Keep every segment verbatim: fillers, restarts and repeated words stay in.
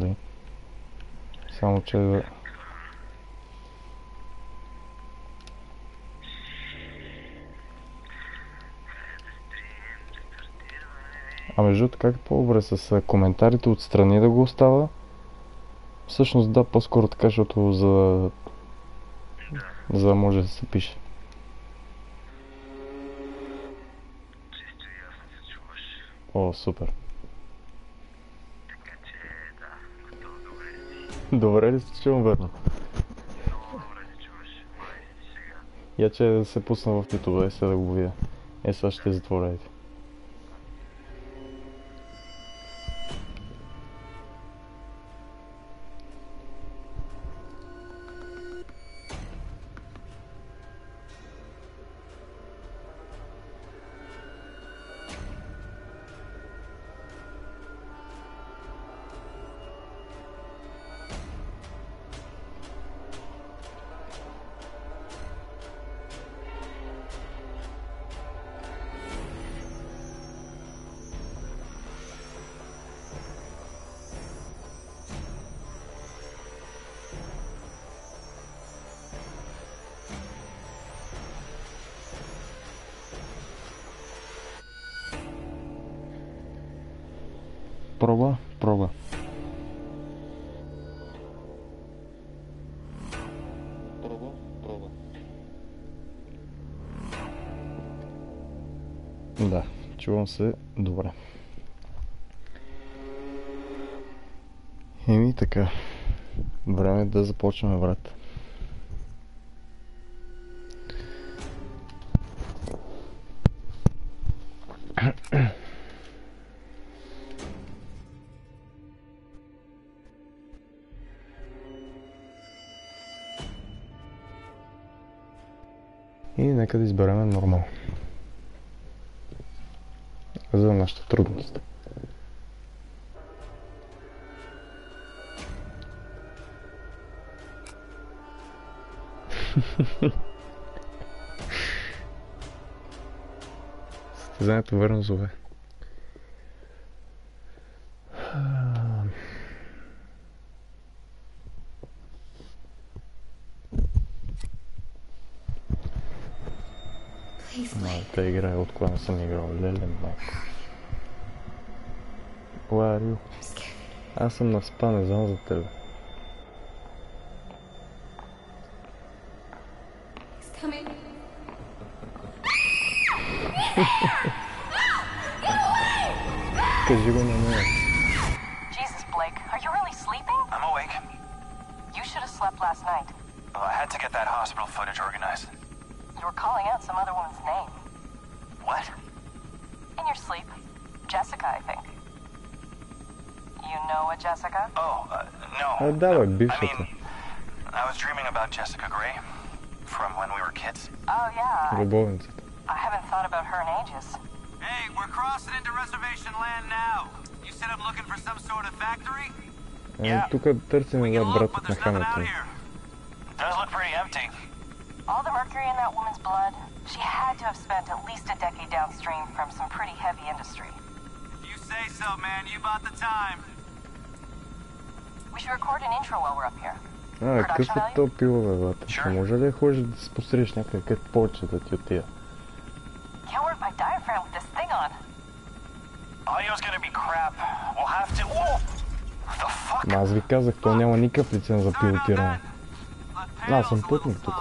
Само че... А между другото, как е по-добре с коментарите отстрани да го остава? Всъщност да, по-скоро така, защото за... за да може да се пише. Чисто и ясно се чуваш. О, супер. Така че, да, готов добре си. Добре ли се чувам, верно? Много добре се чуваш. Май си сега. Я че да се пусна в YouTube, е сега да го видя. Е, сега ще затворя. Проба, проба. Проба, проба. Да, чувам се добре. Еми така, време е да започнем, брат. И нека да изберем нормал. За нашата трудност. Състезанието верно зове. Та играе от кога не съм играл. Леле, майко. Ларио. Аз съм на спа, не знам за тебе. Кажи го на мен. Jesus, Blake, are you really sleeping? I'm awake. You should have slept last night. Oh, I had to get that hospital footage organized. You were calling out some other woman's name. What? In your sleep. Jessica, I think. You know a Jessica? Oh, uh, no. А, да, бе, I бившата. mean, I was dreaming about Jessica Gray from when we were kids. Oh, yeah. Любовницата. I haven't thought about her in ages. Hey, we're crossing into reservation land now. You said I'm looking for some sort of factory? Е, тук търсим We can за look, but братът на there's nothing out Хамилтон. here. Does look pretty empty. All the mercury in that woman's blood, she had to have spent at least a decade downstream from some pretty heavy industry. You say so, man. You bought the time. We should record an intro while we're up here. А, какъв е то пиво, бе, брат? Sure. Може ли да ходиш да се посрещаш някъде, където повече да ти отида? Can't work my diaphragm with this thing on. Audio's gonna be crap. We'll have to... Whoa! The fuck? Ма аз ви казах, то няма никакъв лиценз за пилотиране. Аз съм пътник тук.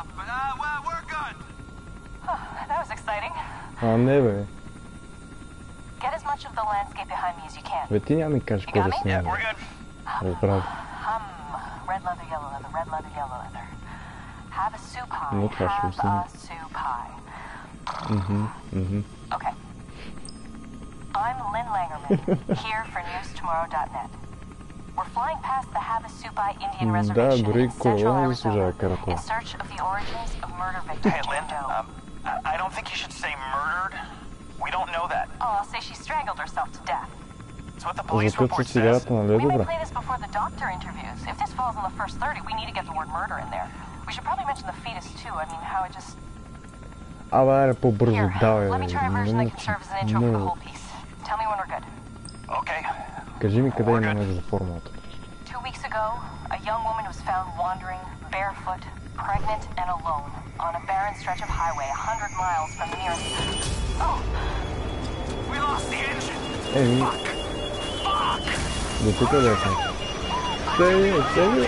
That was exciting. А, не, бе. Get as much of the landscape behind me as you can. Бе, ти няма ми кажеш какво да Yeah, снимаме. we're good. Разбрах. Hum, red leather, yellow leather, red leather, yellow leather. Have a soup pie. Ну, това ще Have остане. a soup pie. Мгм, мгм. Okay. I'm Lynn Langerman, here for news tomorrow dot net. We're flying past the Havasupai Indian М, да, Reservation дори in central колона Arizona заслужава карата. in search of the origins of murder victim Hey, Lynn, Jane Doe. um, I- I don't think you should say murdered. We don't know that. Oh, I'll say she strangled herself to death. It's what the police Закът report с says. цигарата, нали е We may добре? play this before the doctor interviews. If this falls in the first thirty, we need to get the word murder in there. We should probably mention the fetus too. I mean, how it just... Абе, аре по-бързо, Here, давай, let me try a version не that can serve as an intro for the мъчи. whole piece. Tell me when we're good. Okay. Кажи ми къде We're има good. нещо за формулата. Two weeks ago, a young woman was found wandering, barefoot, pregnant, and alone on a barren stretch of highway a hundred miles from the nearest... Oh! We lost the engine! Еми, Fuck! Fuck! до тук да съм. Стей, стей!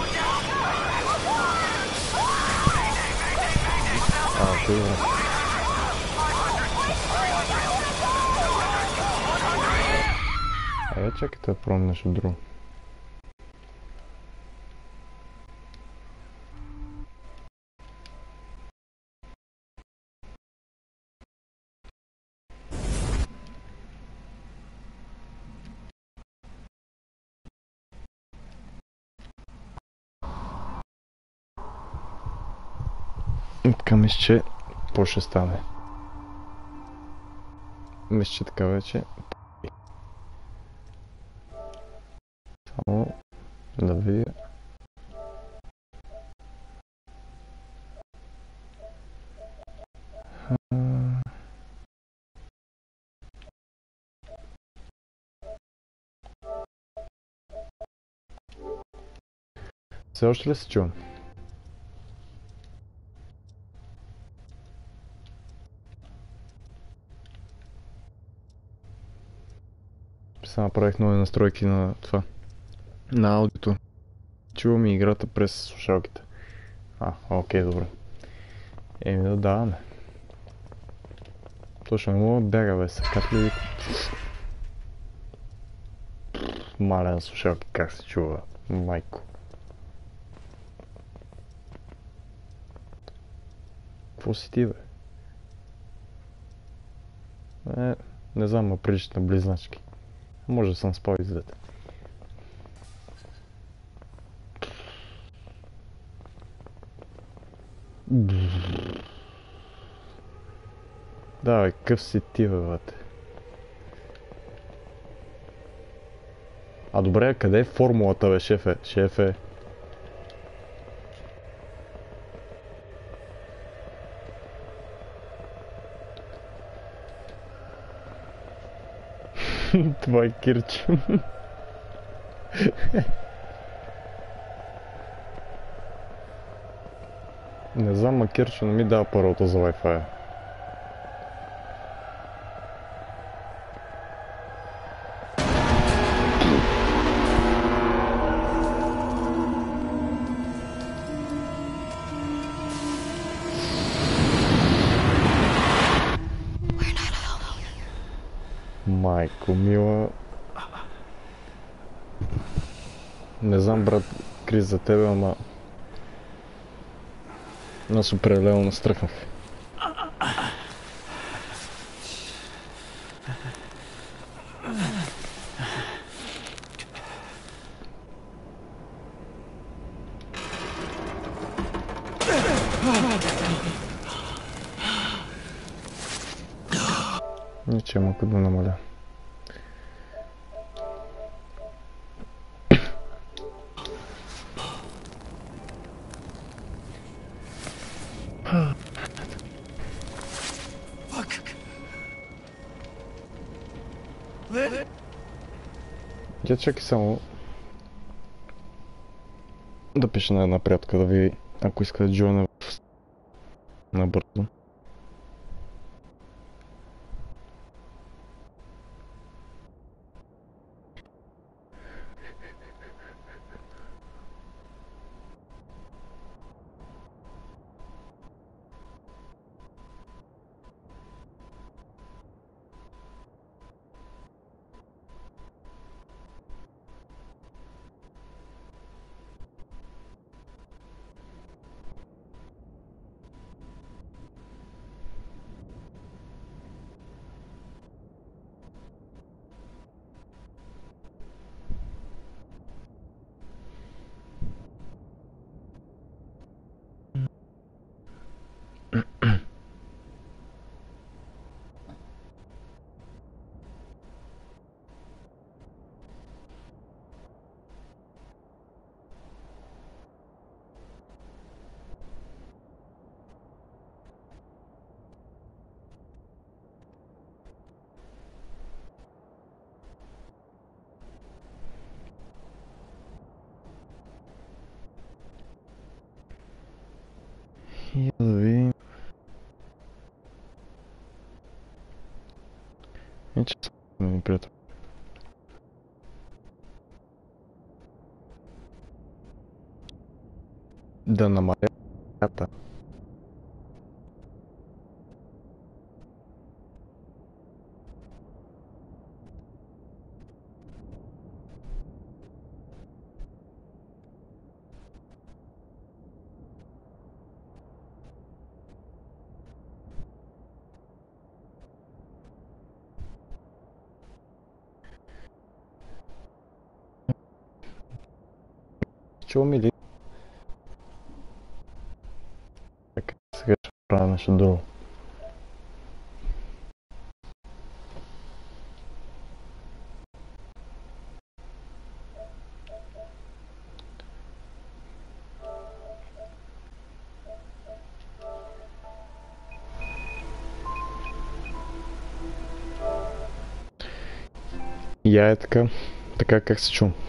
А, добре. Айде чакай да пробвам нещо друго. Така мисля, че по ще стане. Мисля, че така вече. Само да видя. Все още ли се чувам? Сега направих нови настройки на това. На аудиото. Чувам и играта през слушалките. А, окей, добре. Еми да даваме. Точно не мога да бяга, бе, са как ли... Маля на слушалки, как се чува, майко. Какво си ти, бе? Е, не знам, ма приличат на близначки. Може да съм спал и с двете. Да, бе, къв си ти, бе, бате. А добре, къде е формулата, бе, шефе? Шефе. Това е Кирчо. Не знам, ма Кирчо не ми дава паролата за Wi-Fi. Майко мила. Не знам, брат, Крис, за тебе, ама... Аз определено настръхнах. Ничего, малко да намаля. Я чакай само да пиша на една приятелка да ви, ако иска да джойна в... набързо. И да видим. И че са ми приятел. Да намаля ята. Чувам или? Така, сега ще правя нещо друго. Я е така, така как се чувам.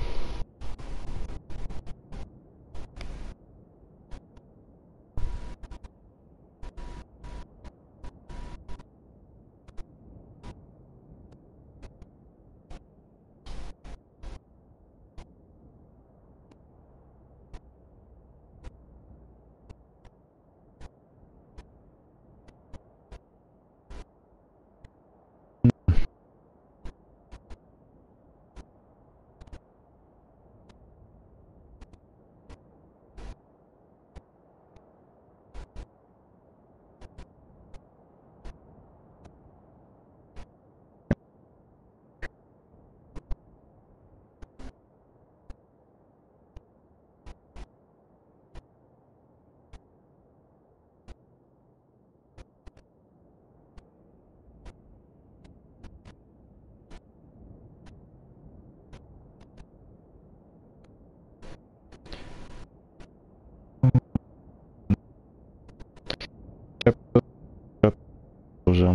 Продължавам.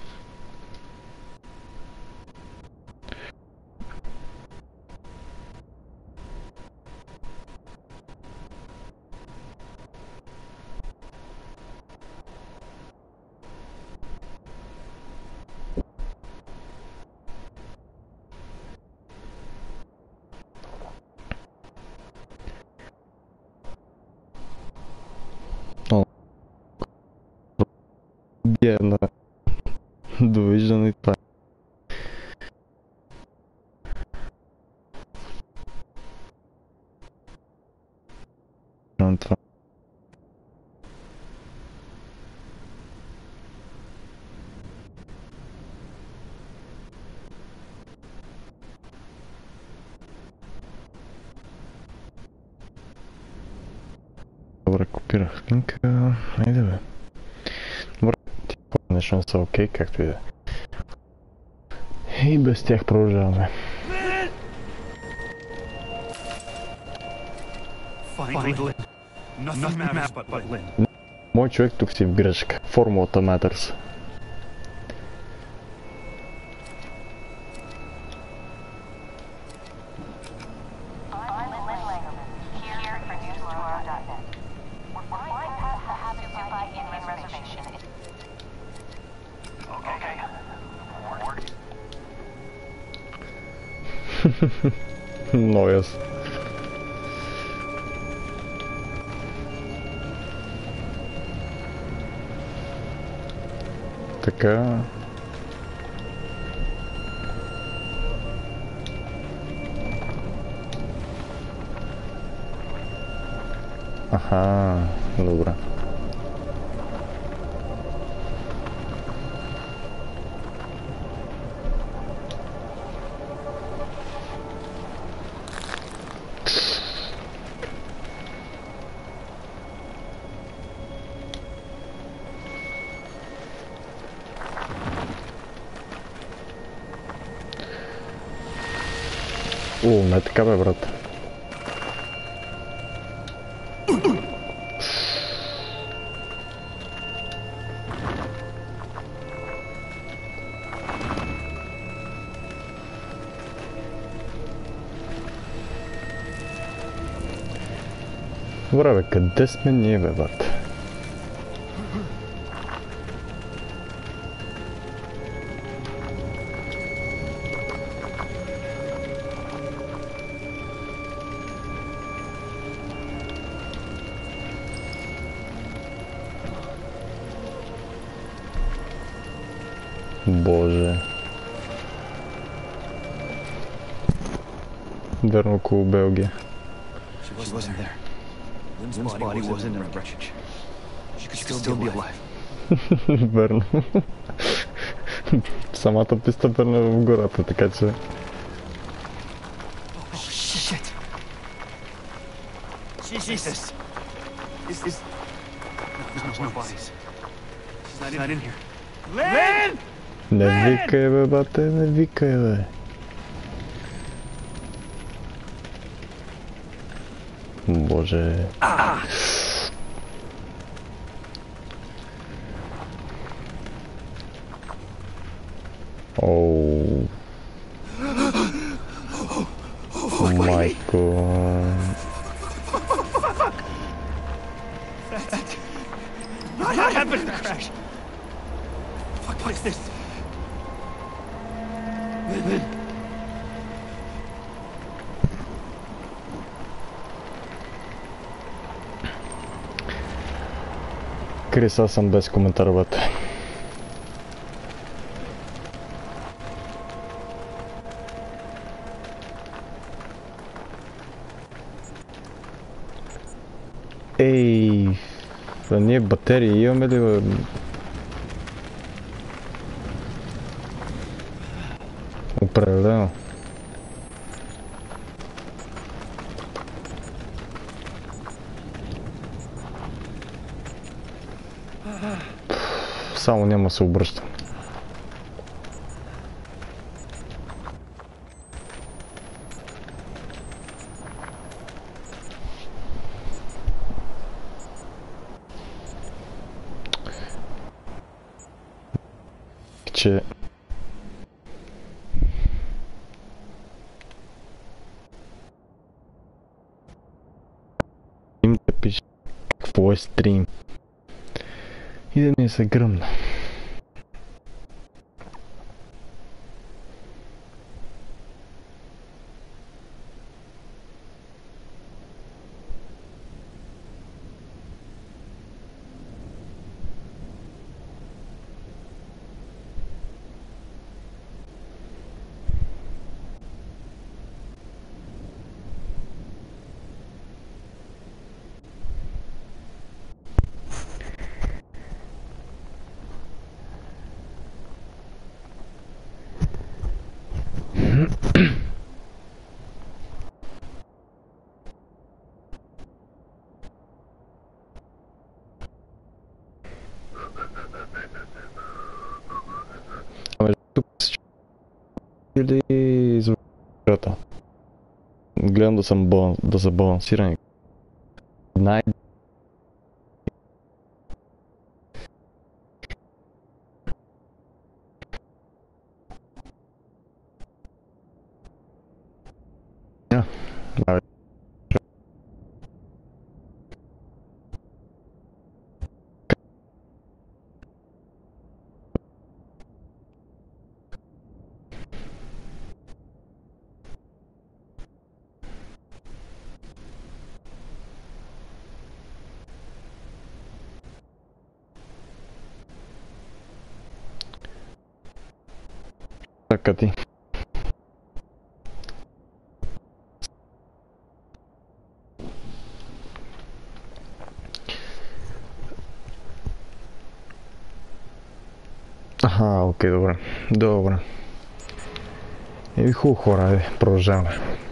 О, бедна. Довиждане това. Това. Добре, копирах линка. Айде бе. Добре, ти нещо не са окей, както и да. И без тях продължаваме. Мой човек тук си в грешка. Формулата matters. Много ясно. Така. Аха, добре. О, не така бе, брат. Добре бе, къде сме ние бе, брат? Боже. Верно около Белгия. She wasn't there. Lynn's body wasn't in a wreckage. She could still be alive. Верно. Самата писта бърна в гората, така че... Oh, shit! Jesus! Is this... No, there's no bodies. She's not in here. Lynn! Не викай, бе, бате, не викай, бе. Боже... Оу... Майко... What happened to the crash? What is this? Lynn. Крис, аз съм без коментар, бате. Ей, а ние батерии имаме ли, бе? Определено. Само няма се обръща. Че... Им да пише какво е стрим. И да ми се гръмна. Или звуката. Гледам да съм баланс, да са балансирани. Най... Yeah. Така ти. Аха, окей, добре. Добре. И хубаво хора, айде, продължаваме.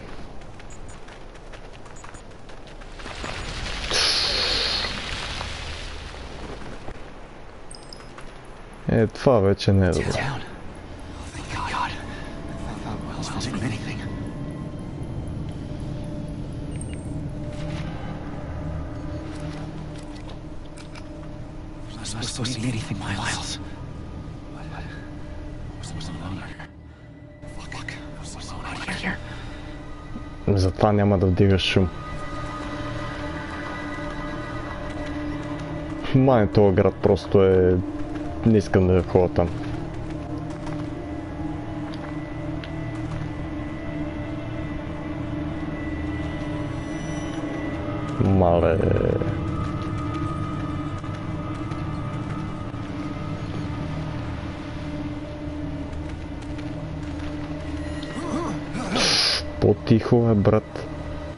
Е, това вече не е добре. Supposed to see anything, Miles. What's going on here? Fuck. What's going on here? Затова няма да вдигаш шум. Май, този град просто е... Не искам да ходя там. Мале... По-тихо е, брат.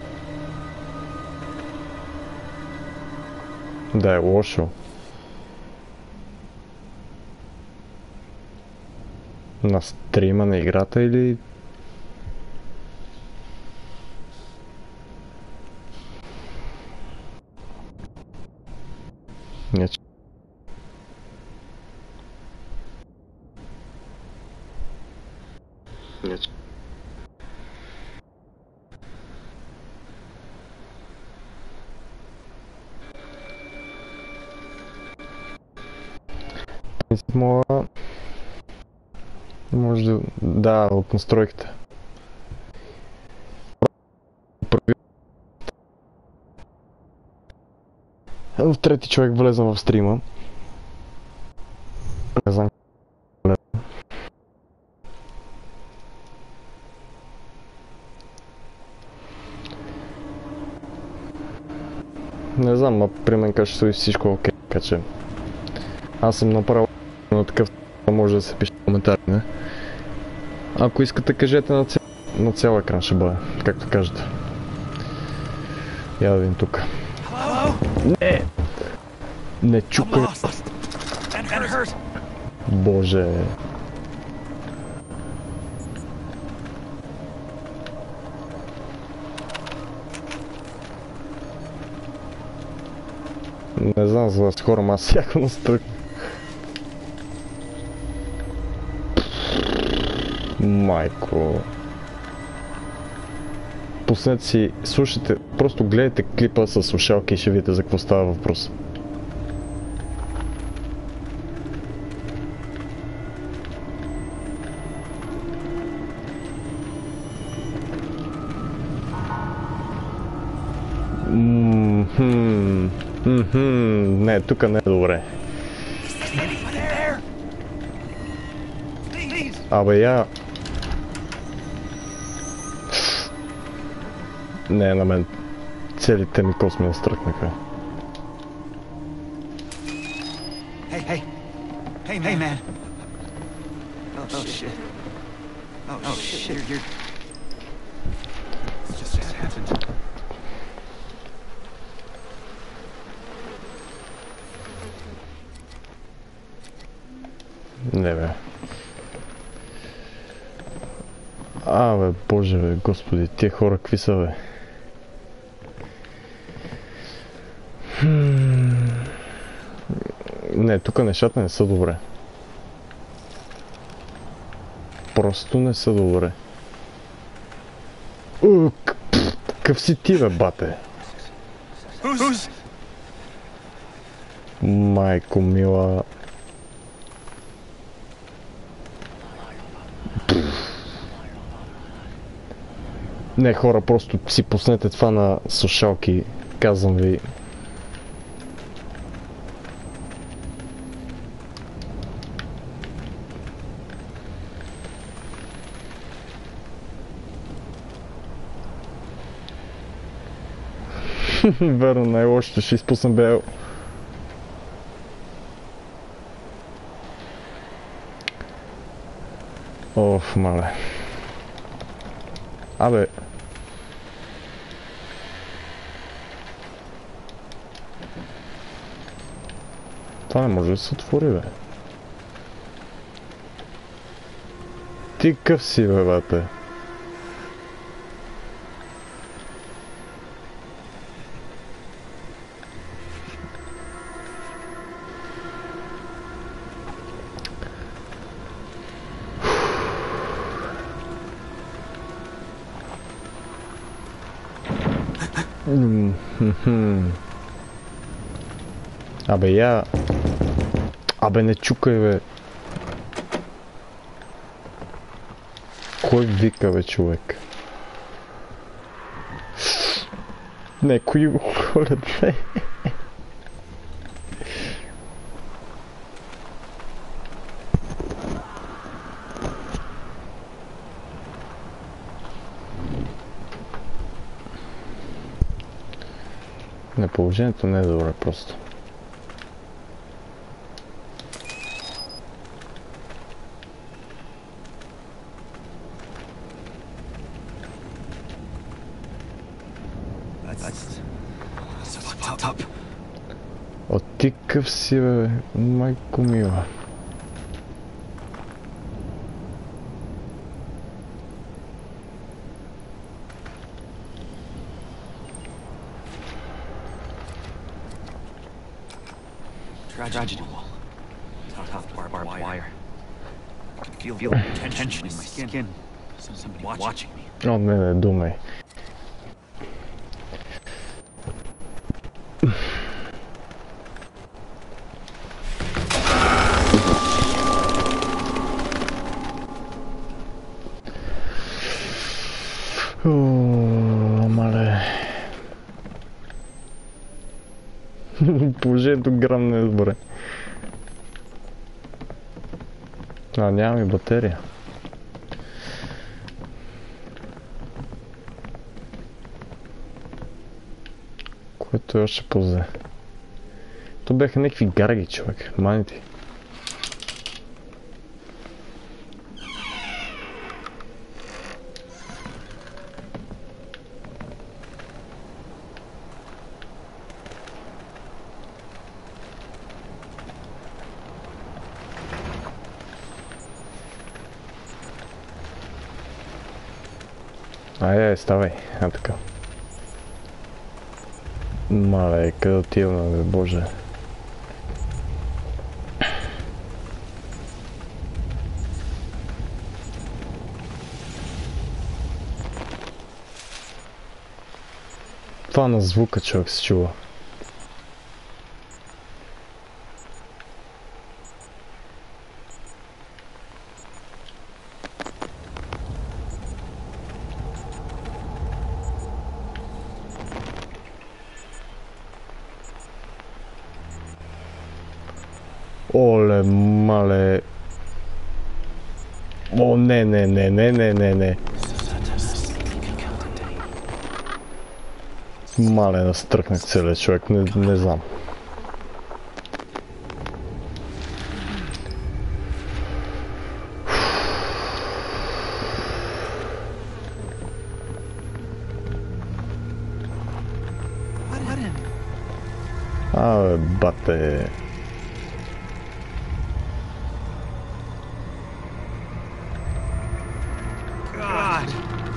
Да е лошо. На стрима на играта или... Не, че... Не, че... Мога... Може да... Да, от настройките. В трети човек влезна в стрима. Не знам. Не знам, а при мен каже стои всичко окей, така че... Аз съм направил на такъв, може да се пише в коментари, не? Ако искате, кажете на цял, на цял екран ще бъде, както кажете. Я да видим тук. Не! Не чукай! Боже! Не знам за вас хора, аз всяко настрък. Майко. Пуснете си, слушайте, просто гледайте клипа с слушалки и ще видите за какво става въпрос. Мхм, мхм, не, тук не е добре. Абе я... Не, на мен целите ми косми настръкнаха. Hey, hey. Hey, hey, man. Oh, oh shit. Oh, oh shit. You're, you're... It's just, just happened. Не бе. А, бе, боже бе, господи, тия хора какви са бе? Не, тук нещата не са добре. Просто не са добре. Ух, какъв си ти бе, бате? Майко мила. Не, хора, просто си пуснете това на слушалки, казвам ви. Верно, най-лошото ще изпусна бел. Оф, мале. Абе. Това не може да се отвори, бе. Ти къв си, бе, бате? Абе я... Абе не чукай бе. Кой вика бе човек? Не, кои го ходят бе? Не, положението не е добре просто. That's... That's fucked up. О, ти къв си, бе, майко мила. Tragedy wall. Tough barbed wire. I can feel, feel tension in my skin. Somebody watching me. О, не, не, думай. О, мале. Положението грам не е добре. А, нямам и батерия. Което е още по-зле. То бяха някакви гарги, човек. Манити. Ай, ай, ставай. А, така. Мале, къде отиваме, бе, боже. Това на звука, човек, се чува. Оле, мале. О, не, не, не, не, не, не, не. Мале, настръкнах целият човек, не, не знам. Абе, бате. God.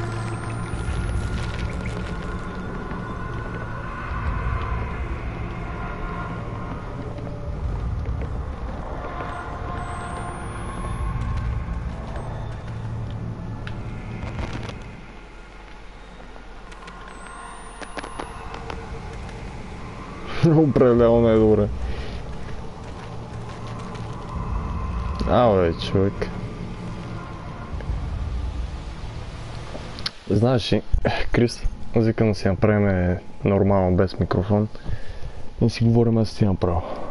Определено е добре. Абе, човек. Знаеш ли, Крис, викам да си направим нормално без микрофон и си говорим да си направо.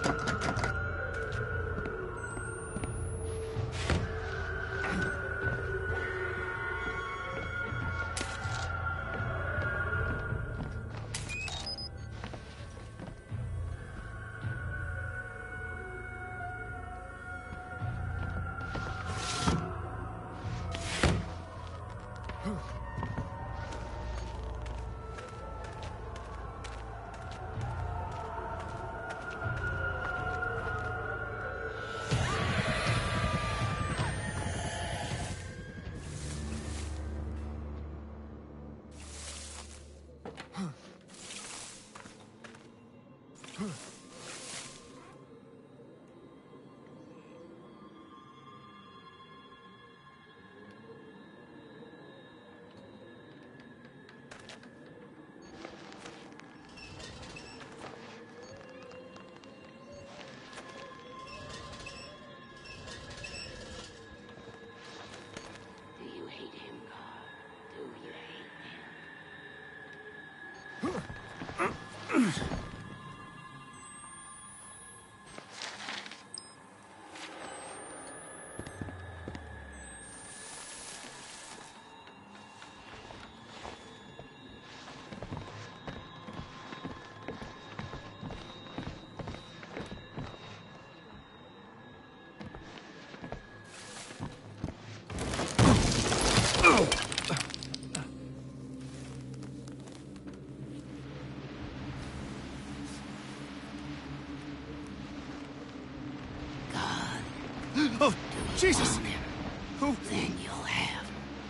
Oh, Jesus! Who? Then you'll have.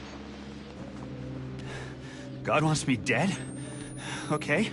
God wants me dead? Okay.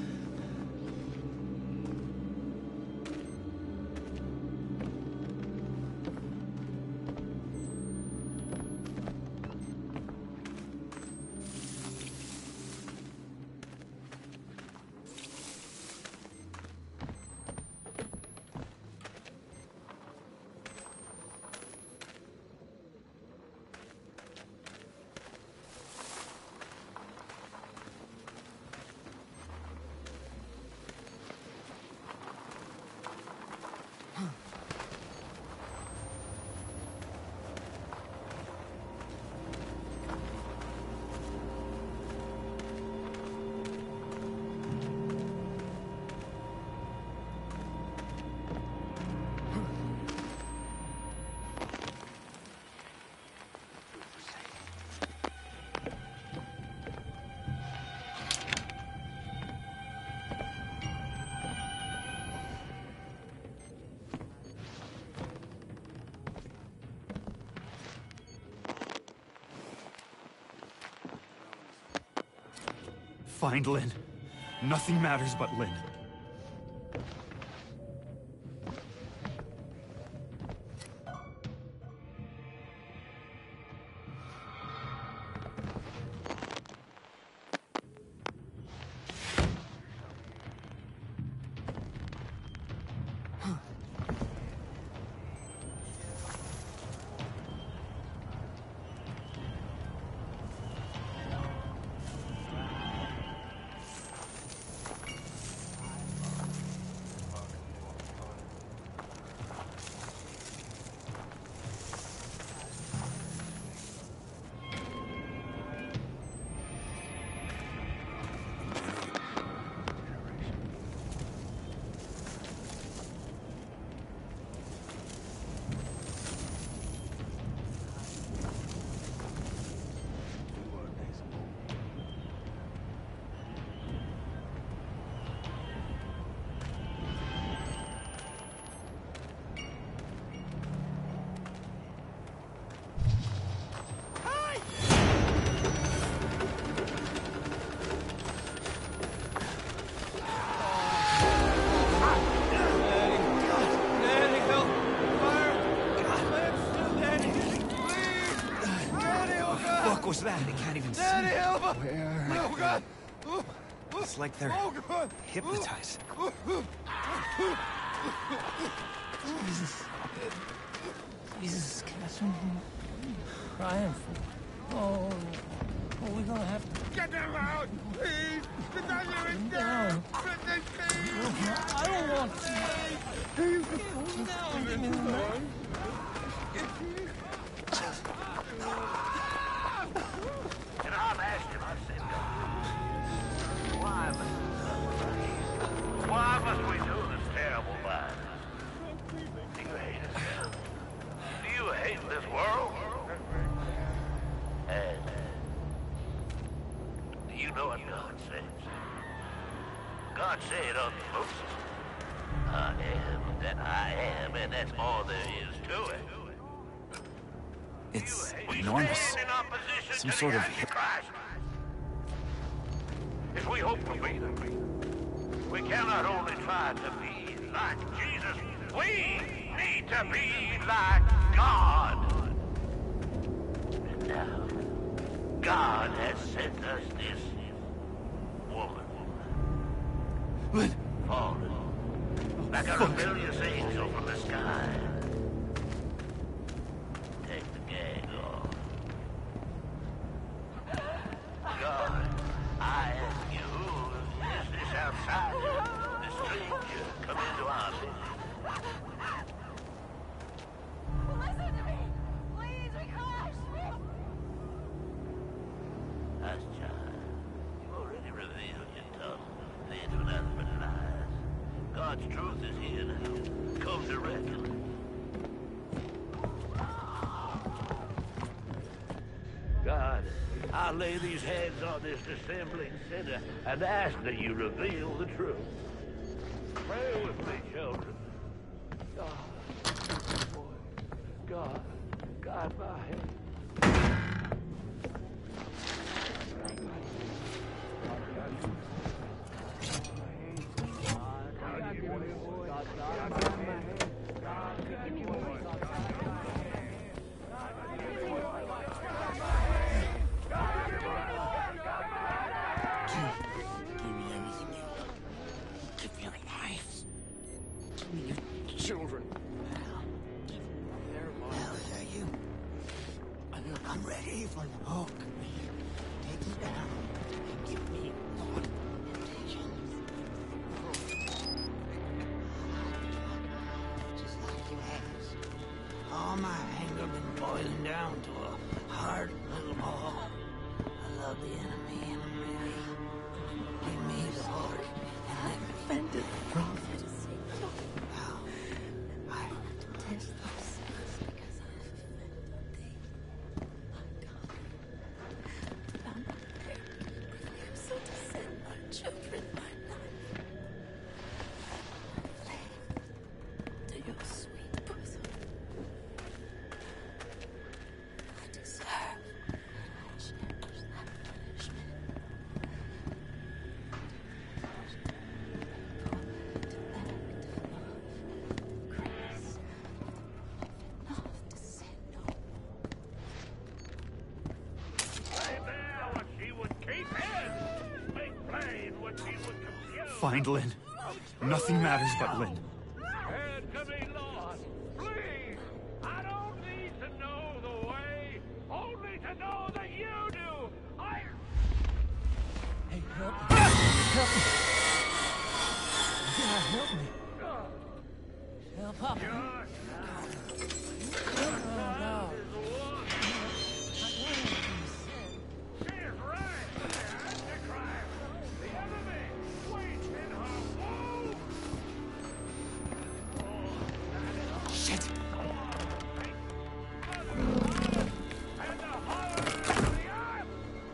Find Lynn. Nothing matters but Lynn. What was that? They can't even see. Daddy, help us! Where? Oh, God! It's like they're Oh, God! hypnotized. Jesus. Jesus, Catherine, what are you crying for? Oh, oh, we're gonna have to Get them out! Please! The doctor is calm dead! down. Please! I don't want to. God said on Moses, I am that I am, and that's all there is to it. It's We enormous. stand in opposition Some to sort the of Antichrist. If we hope to be them, we cannot only try to be like Jesus, we need to be like God. And now, God has sent us this woman. Lynn! Fallen. Like a rebellious angel from the sky. Take the gag off. God, I ask you, who is this outsider? The stranger come into our midst. Listen to me! Please, we crashed! Us, child. You've already revealed your tongue. They do nothing but lies. God's truth is here now. Come to reckon. God, I lay these hands on this dissembling sinner and ask that you reveal the truth. Pray with me, children. God, boy, God, guide my hand. Give me everything you want. Give me your life. Give me your children. Hell yeah, you. I'm ready for the hook. Take me down and give me one. Just like you asked. All my anger been boiling down to a hard little ball. I love the enemy and I'm ready. Give me the heart and let me offended the prophet. Now, I Test themselves because I have offended thee. My God, I'm prepared to refuse to send my children by night. Flame to your sweet bosom. I deserve and I cherish that punishment. Find Lynn. Nothing matters but Lynn. Help to be lost. Please. I don't need to know the way. Only to know that you do. I... Hey, help me. Help me. God, help me. Help, Papa. Oh, no. She is right. The Antichrist. The enemy. Waits in her womb. Shit! And the horror of the earth.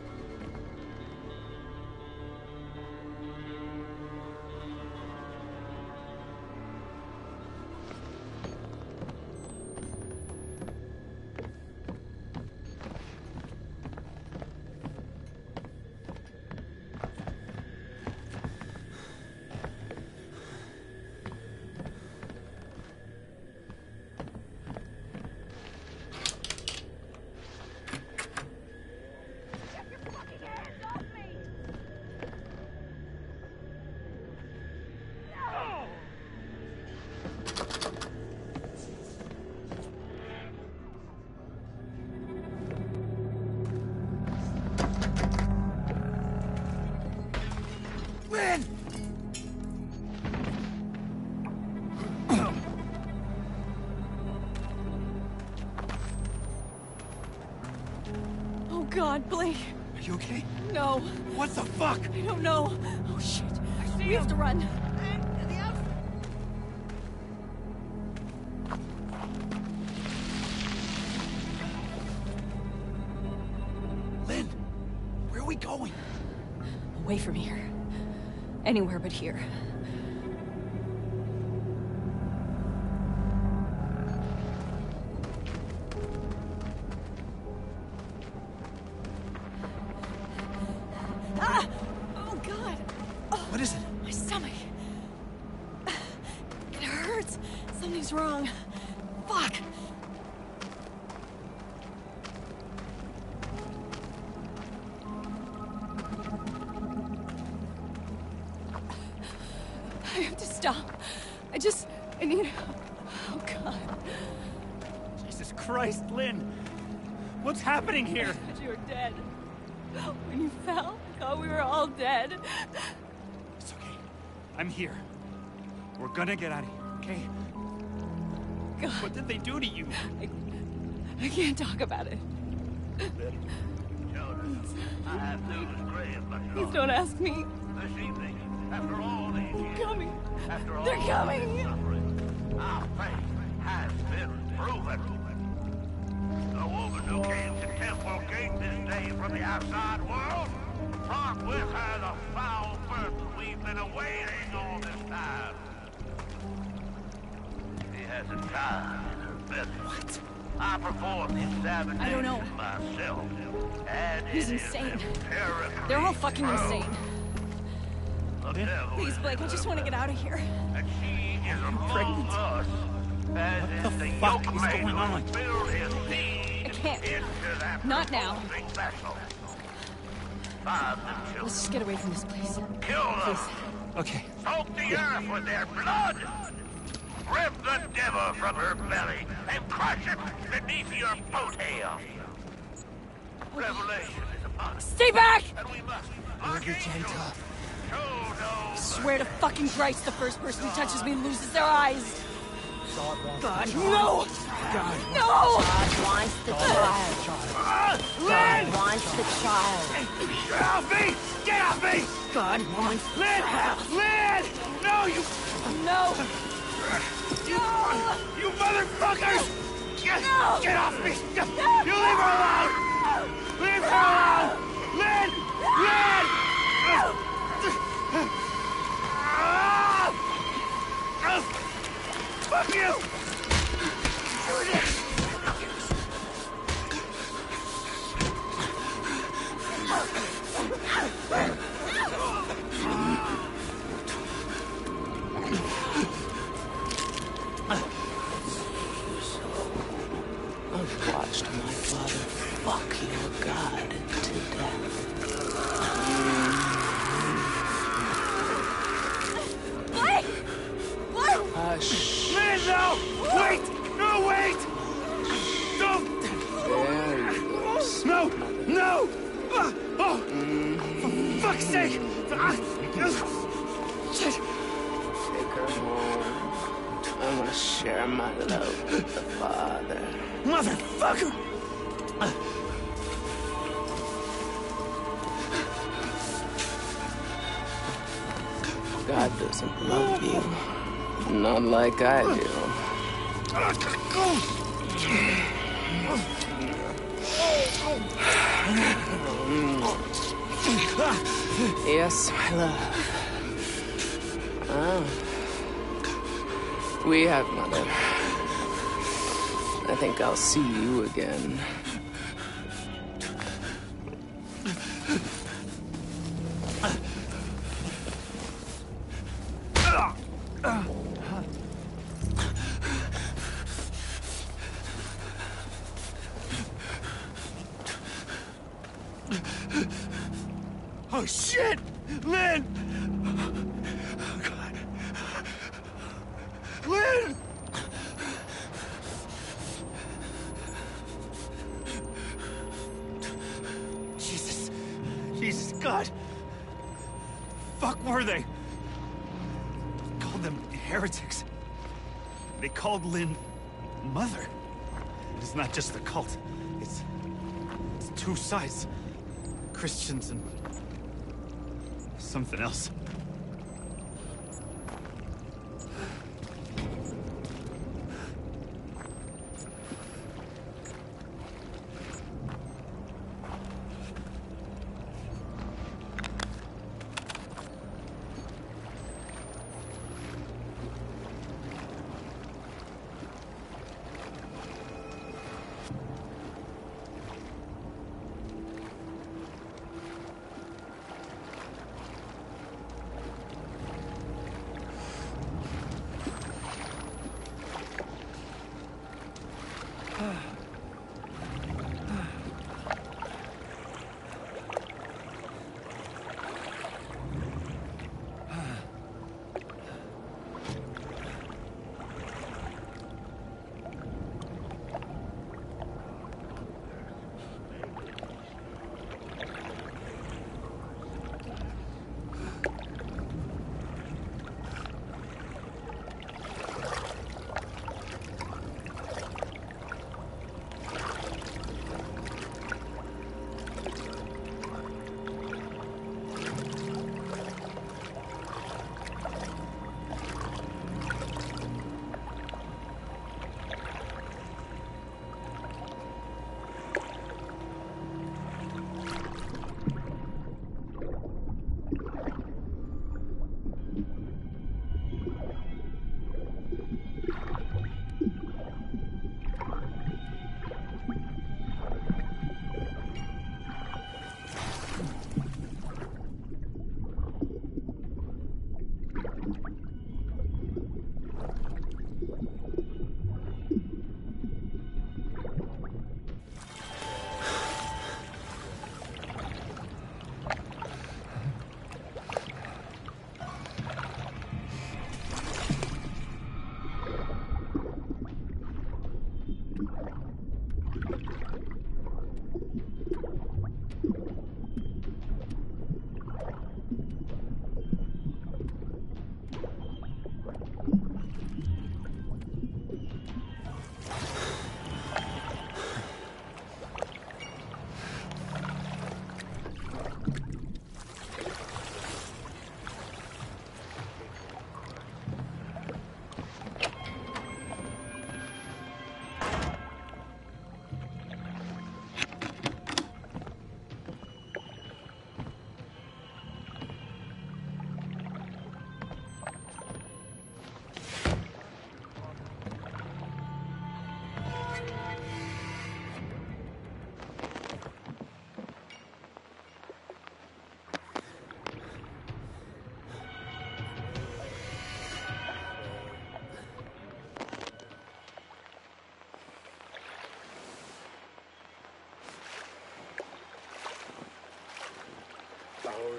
Get your fucking hands off me! No! Lynn! Oh God, Blake. Are you okay? No, What the fuck? I don't know. Oh shit. see We have him. to run. To the outside. Lynn! Where are we going? Away from here. Anywhere but here. Ah! Oh, God! Oh, What is it? my stomach. It hurts. Something's wrong. Fuck. I have to stop. I just... I need... Oh, God. Jesus Christ, Lynn! What's happening here? I thought you were dead. When you fell, I thought we were all dead. It's okay. I'm here. We're gonna get out of here, okay? God, What did they do to you? I, I can't talk about it. Children, I have news grave, but Please don't ask me. this evening, after all these years, Coming. after all They're this coming. suffering, our faith has been proven. The woman who came to Temple Gate this day from the outside world brought with her the foul burden we've been awaiting all this time. She has a child in her belly. What? I performed the examination I don't know. myself, and He's it is insane. empirically They're all fucking true. insane. The devil Please, is Blake, I in just her want to get out of here. and she is among pregnant. us, as What is the the fuck yoke is man going on? who filled his seed I can't. into that Not now. revolting vessel. Find the Let's children, just get away from this place. kill them, Okay. soak the earth with their blood, rip the devil from her belly, and crush it beneath your boat hail. Revelation is upon us, Stay back! and we must, like angels, show no Swear to fucking Christ, the first person who touches me loses their eyes. God, no! God. No! God wants the child. God wants the child. Get off me! Get off me! God wants Lynn! Lynn! No, you... no! You, you motherfuckers! Get, No! get off me! You leave her alone! Leave her alone! Lynn! Lynn! Ah! Ah! Fuck you! I've watched my father fuck your god to death. Blake! Blake! Hush. Lynn, no! Wait! No, wait! Don't! There you go. No! No! Ah, oh! For fuck's sake! Ah, ah, shit! Take her home. I want to share my love with the father. Motherfucker! God doesn't love you. Not like I do. Yes, my love. Ah. We have, Mother. I think I'll see you again. Oh shit! Lynn! Oh god. Lynn! Jesus. Jesus, God. Fuck were they? Called them heretics. They called Lynn mother. It's not just a cult. It's it's two sides. Christians and something else.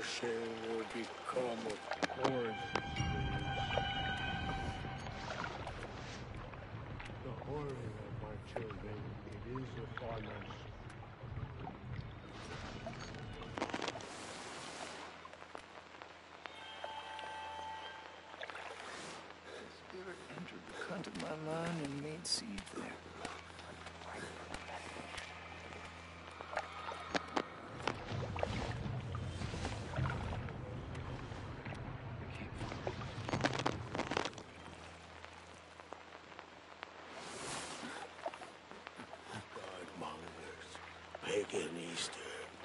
shame will become a chorus. The horror of my children, it is upon us. Spirit entered the cunt of my mind and made seed there. Pagan Easter.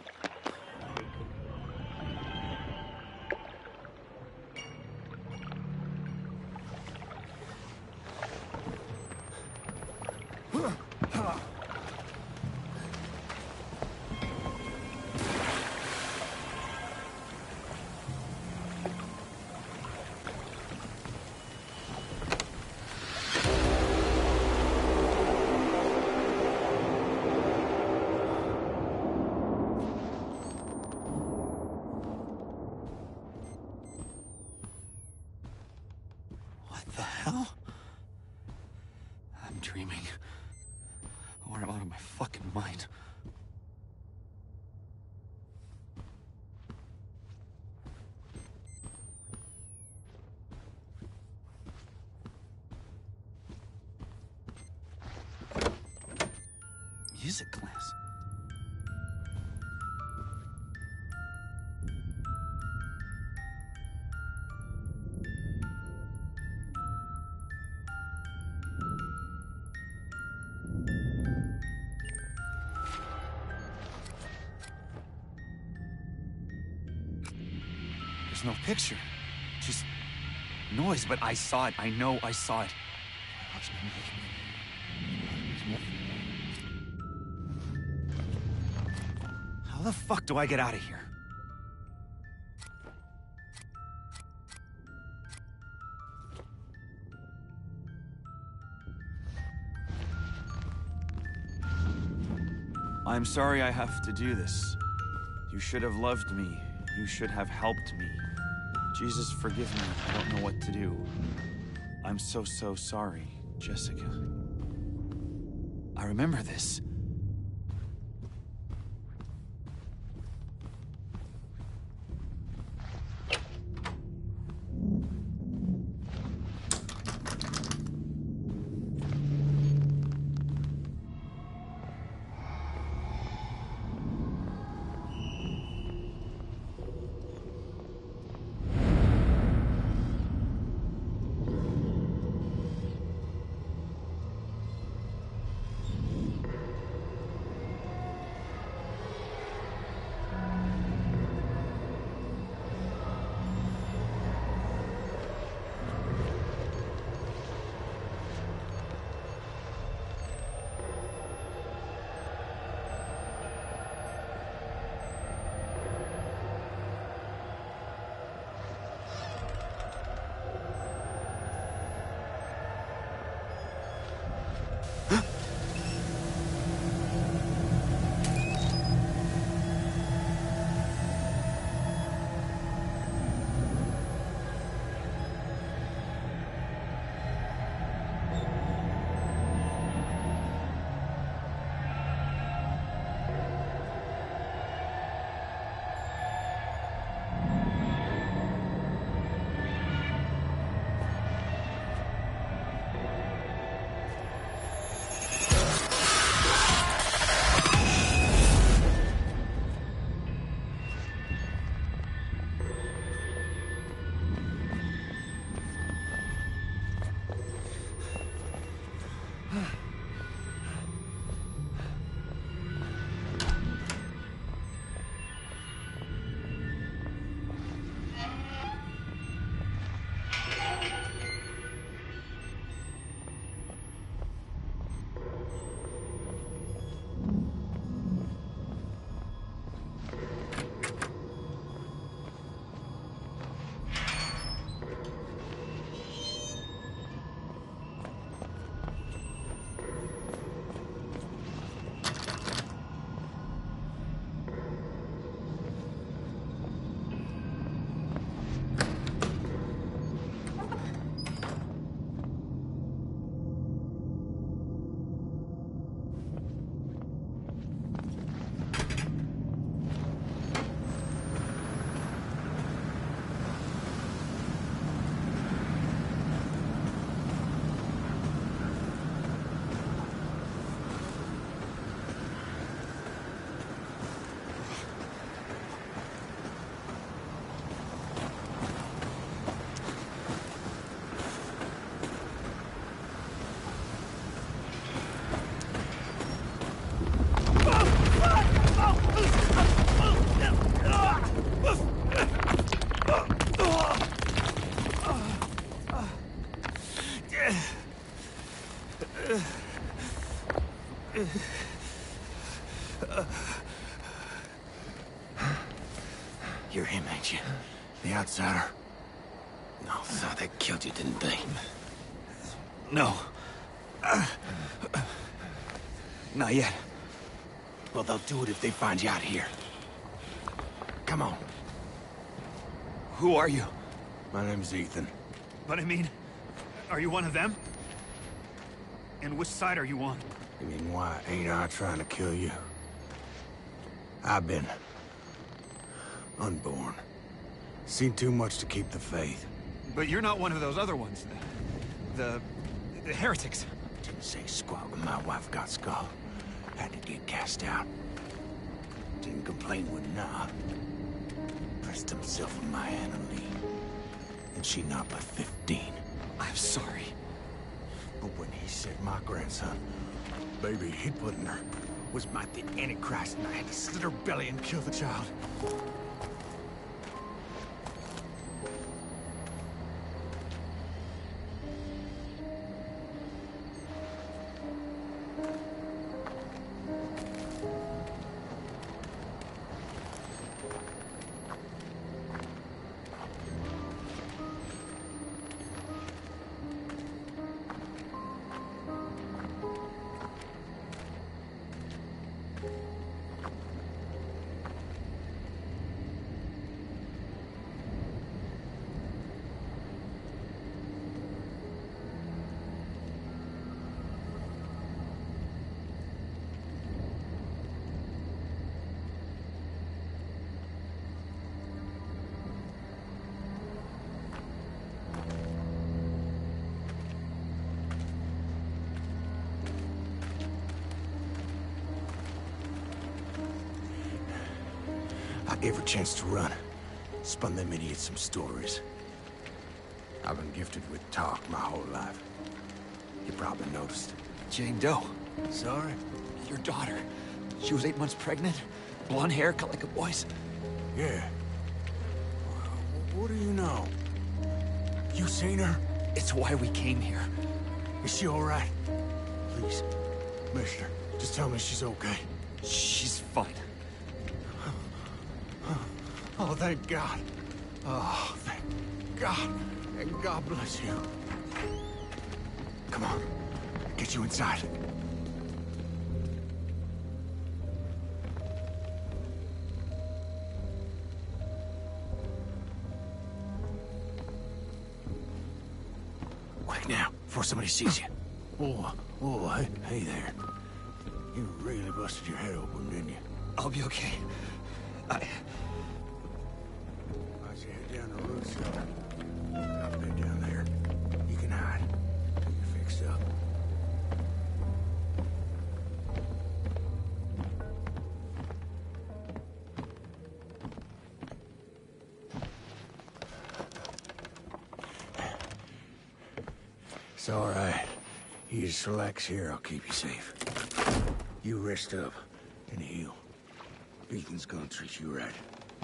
The hell? I'm dreaming. Or I'm out of my fucking mind. Music class. There's no picture. Just noise, but I saw it. I know I saw it. How the fuck do I get out of here? I'm sorry I have to do this. You should have loved me. You should have helped me. Jesus, forgive me. I don't know what to do. I'm so, so sorry, Jessica. I remember this. You're him, ain't you? The outsider? No, so they killed you, didn't they? No. Not yet. Well, they'll do it if they find you out here. Come on. Who are you? My name's Ethan. But I mean, are you one of them? And which side are you on? You mean, why ain't I trying to kill you? I've been unborn. Seen too much to keep the faith. But you're not one of those other ones. The... the heretics. Didn't say squat when my wife got skull. Had to get cast out. Didn't complain when nah. Pressed himself on my Anna Lee. And she not but fifteen. I'm sorry. But when he said my grandson, baby he put in her, was my the Antichrist, and I had to slit her belly and kill the child. I gave her a chance to run. Spun them idiots some stories. I've been gifted with talk my whole life. You probably noticed. Jane Doe. Sorry? Your daughter. She was eight months pregnant. Blonde hair, cut like a boy's. Yeah. What do you know? You seen her? It's why we came here. Is she all right? Please, mister, just tell me she's okay. She's fine. Oh, thank God. Oh, thank God. And God bless you. Come on. Get you inside. Quick now, before somebody sees you. Oh, oh, hey, hey there. You really busted your head open, didn't you? I'll be okay. I... Why'd you head down the road, cellar? I've been down there. You can hide. You're fixed up. It's all right. You just relax here. I'll keep you safe. You rest up and heal. Ethan's gonna treat you right.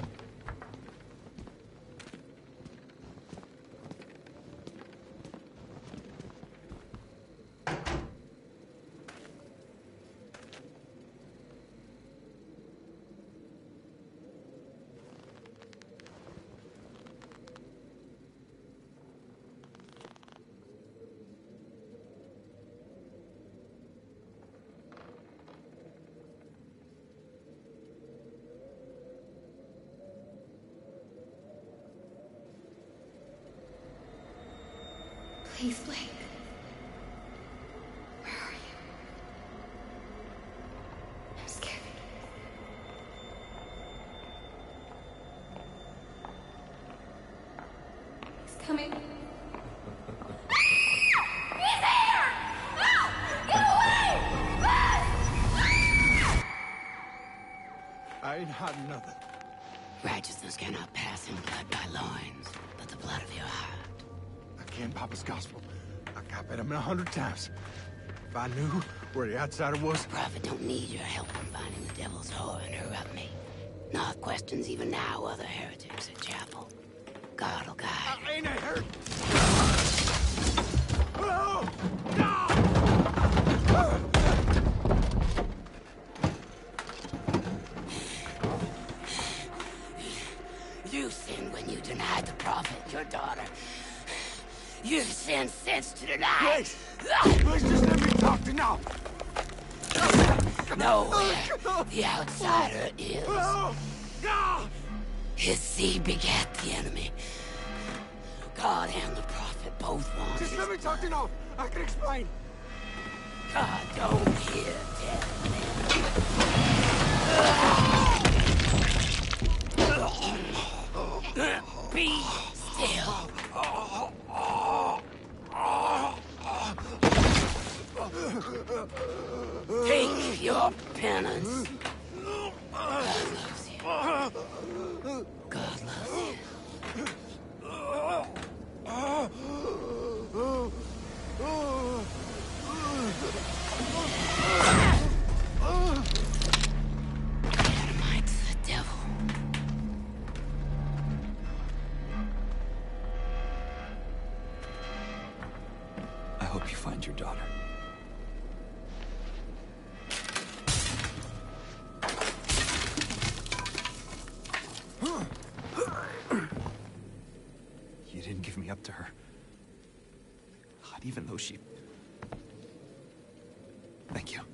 Please, Blake. Where are you? I'm scared. He's coming. He's here! No! Get away! I ain't hiding nothing. Righteousness cannot pass in blood by loins, but the blood of your heart. I can't Papa's gospel. I copied him a hundred times. If I knew where the outsider was... Prophet don't need your help in finding the devil's whore and interrupt me. Nor questions even now other heretics at chapel. God will guide. I ain't a heretic. Hello! No! You send sense to the night. Please! Please just let me talk to now! Nowhere the outsider is. His seed begat the enemy. God and the prophet both want Just his let me talk to blood. now! I can explain! God don't hear dead men. Be still. Take your penance. God loves you. God loves you. Dynamite's the devil. I hope you find your daughter. You didn't give me up to her. Not even though she... Thank you.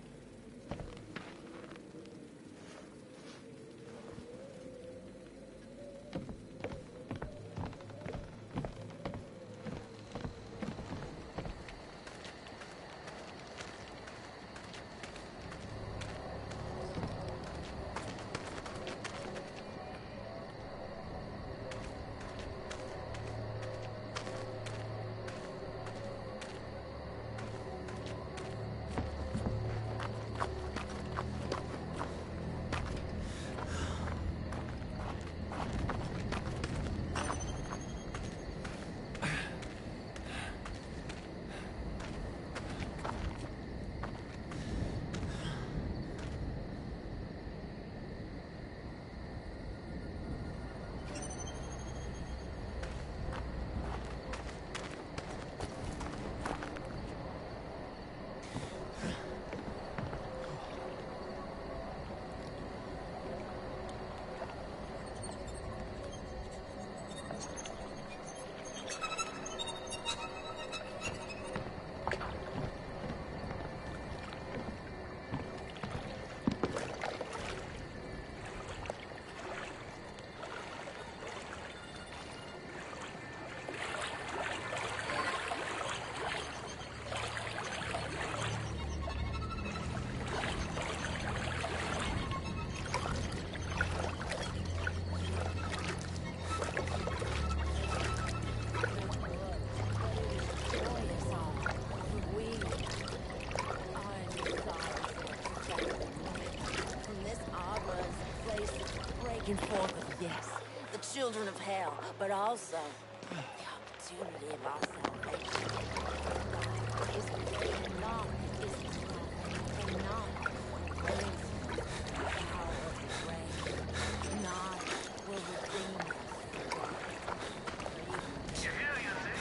Forth of, yes, the children of hell, but also the opportunity of our salvation. God is great and not is strong, and not brings the power of the grave. Not will redeem us from You hear, you see?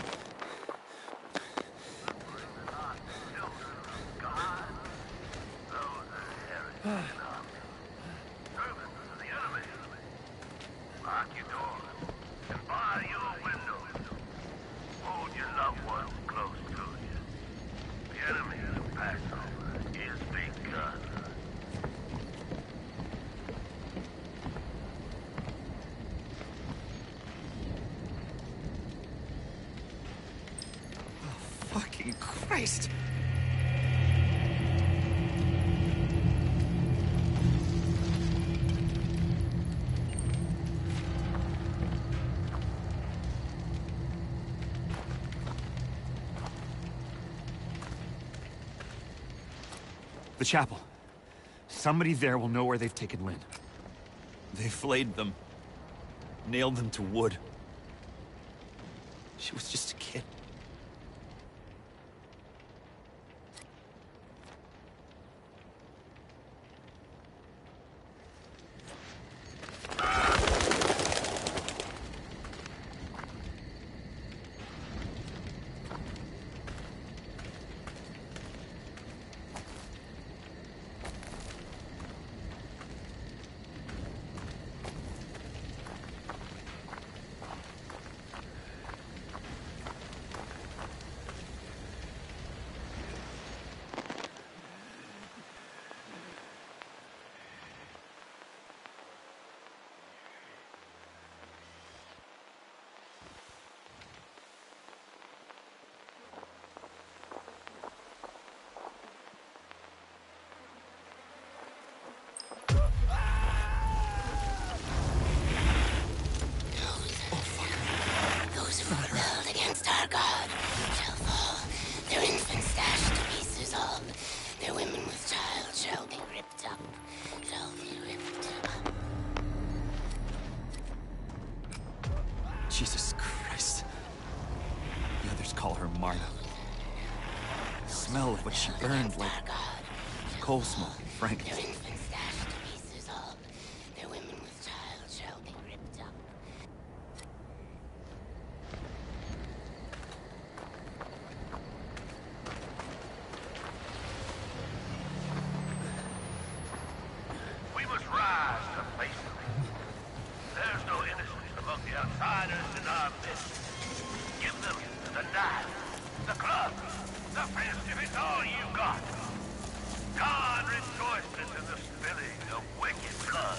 Not children of God. Those are heretics. Servants of the enemy. Lock your doors and bar your windows. Hold your loved ones close to you. The enemy's Passover is begun. Fucking Christ! The chapel. Somebody there will know where they've taken Lynn. They flayed them. Nailed them to wood. She was just a kid. Marta. The smell of what she burned like coal smoke and Frank. Their infants dashed to pieces, all their women with child shall be ripped up. We must rise to face them. There's no innocence among the outsiders in our midst. Give them the knife, the club, the fist if it's all you got. God rejoices in the spilling of wicked blood.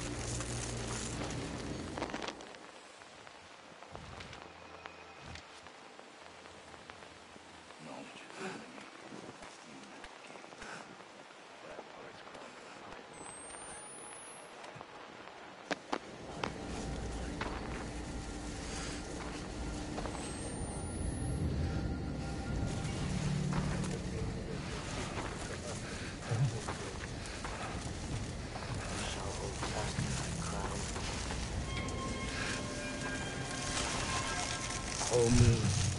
Hold me.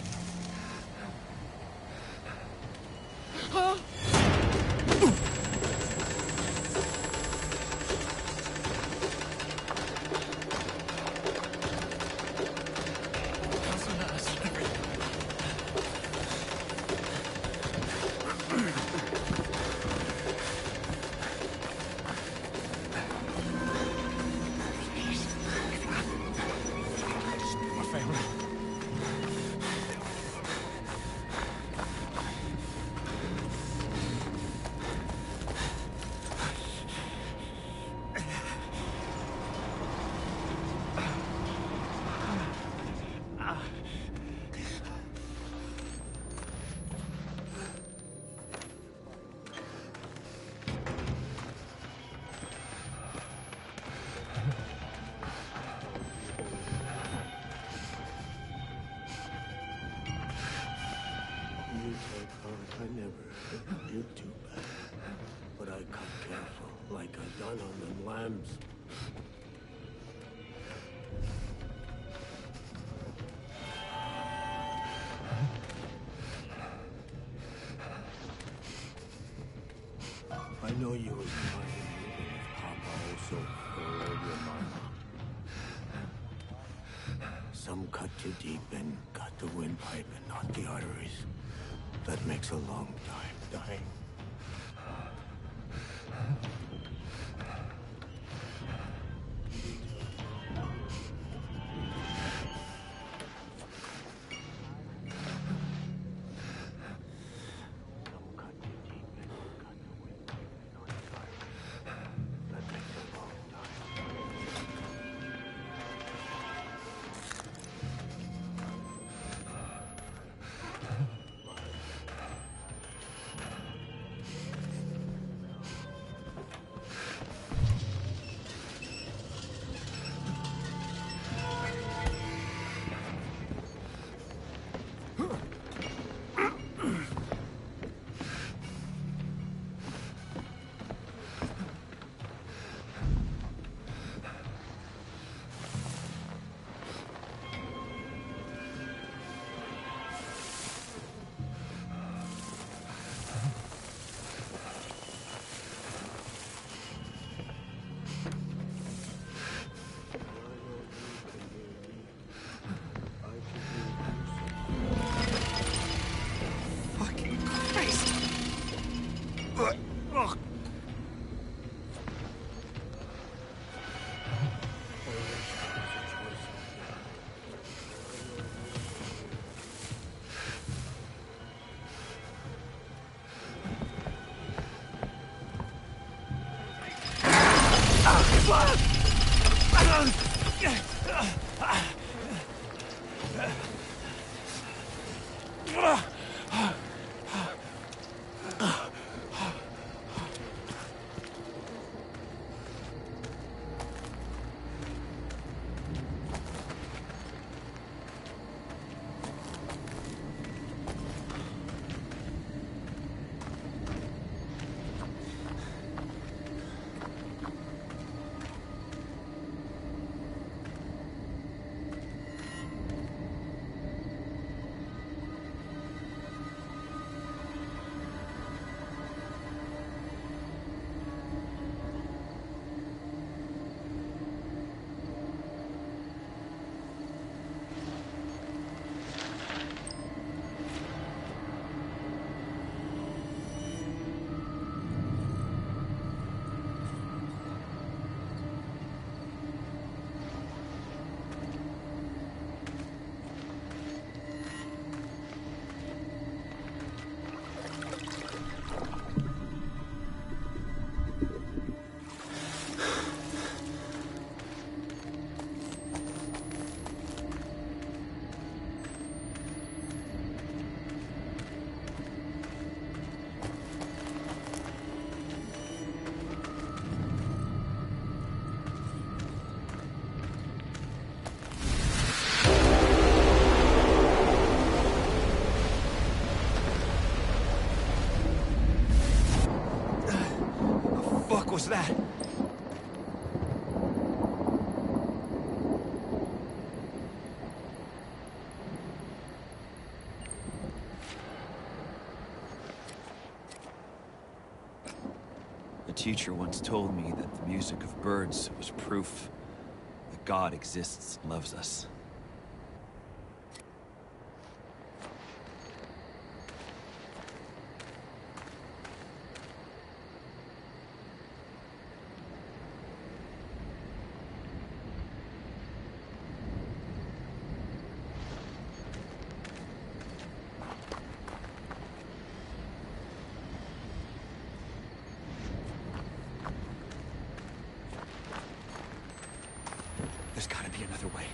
I never did too bad, but I cut careful, like I done on them lambs. I know you was trying, even if Papa also followed your mama. Some cut too deep and got the windpipe and not the arteries. That makes a long time dying. was that? A teacher once told me that the music of birds was proof that God exists and loves us. There's gotta be another way.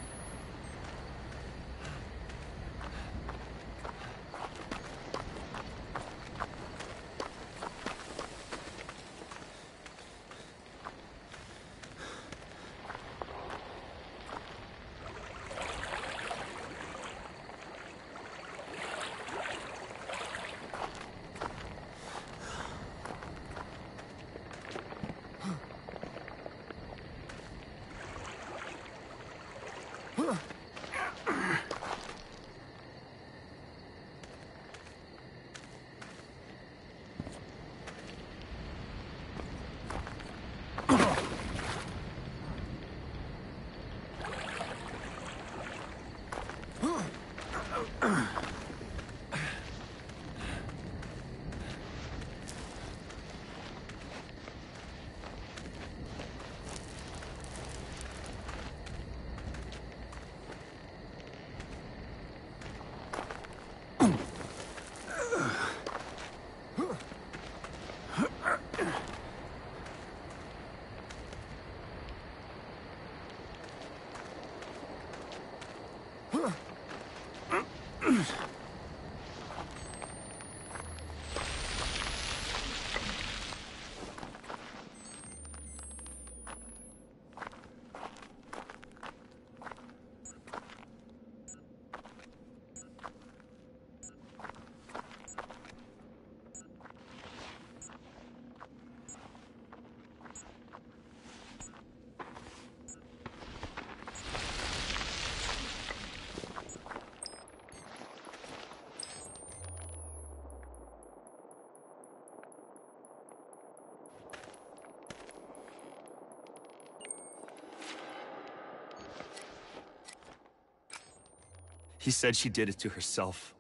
He said she did it to herself.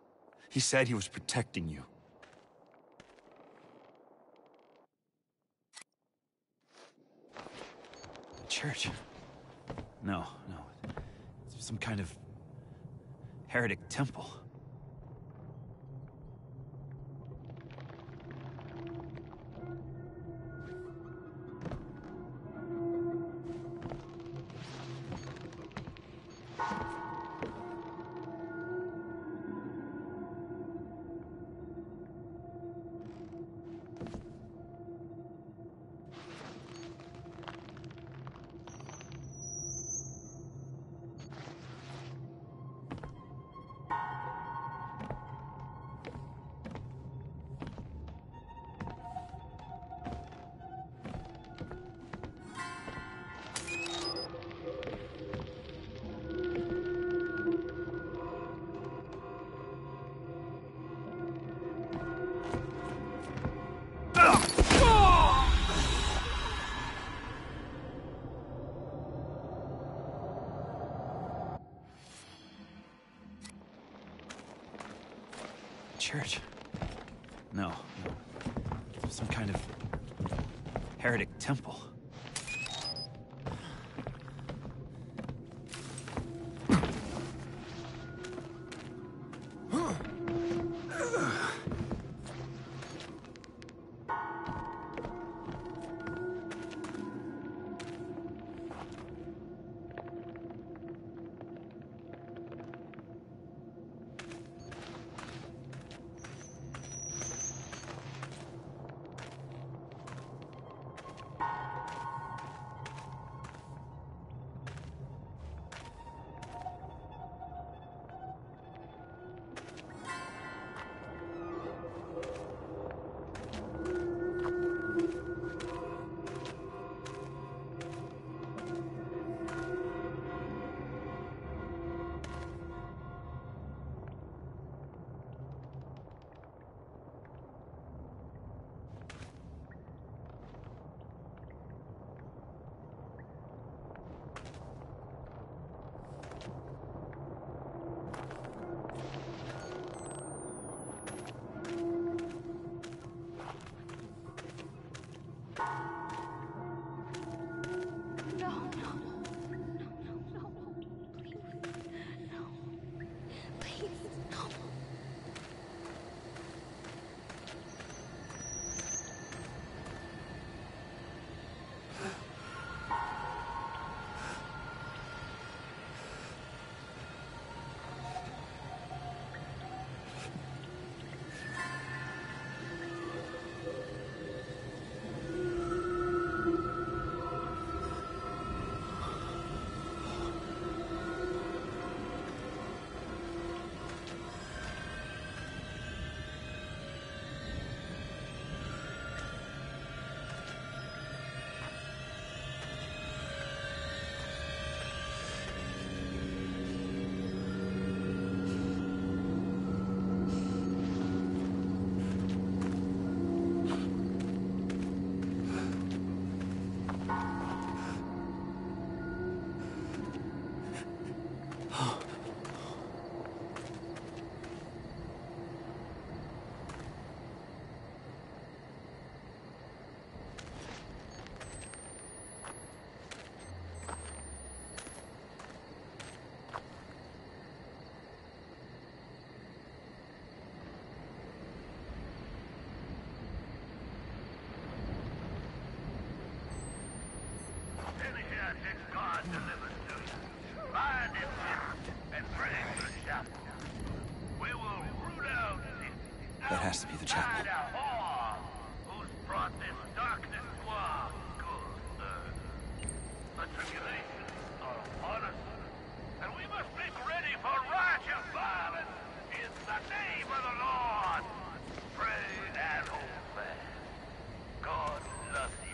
He said he was protecting you. A church? No, no. It's some kind of heretic temple. Church? No, no. It's some kind of heretic temple. That has to be the chapel. Who's brought this darkness to our good earth? The tribulations are upon us, and we must make ready for righteous violence in the name of the Lord. Pray and hold fast. God loves you.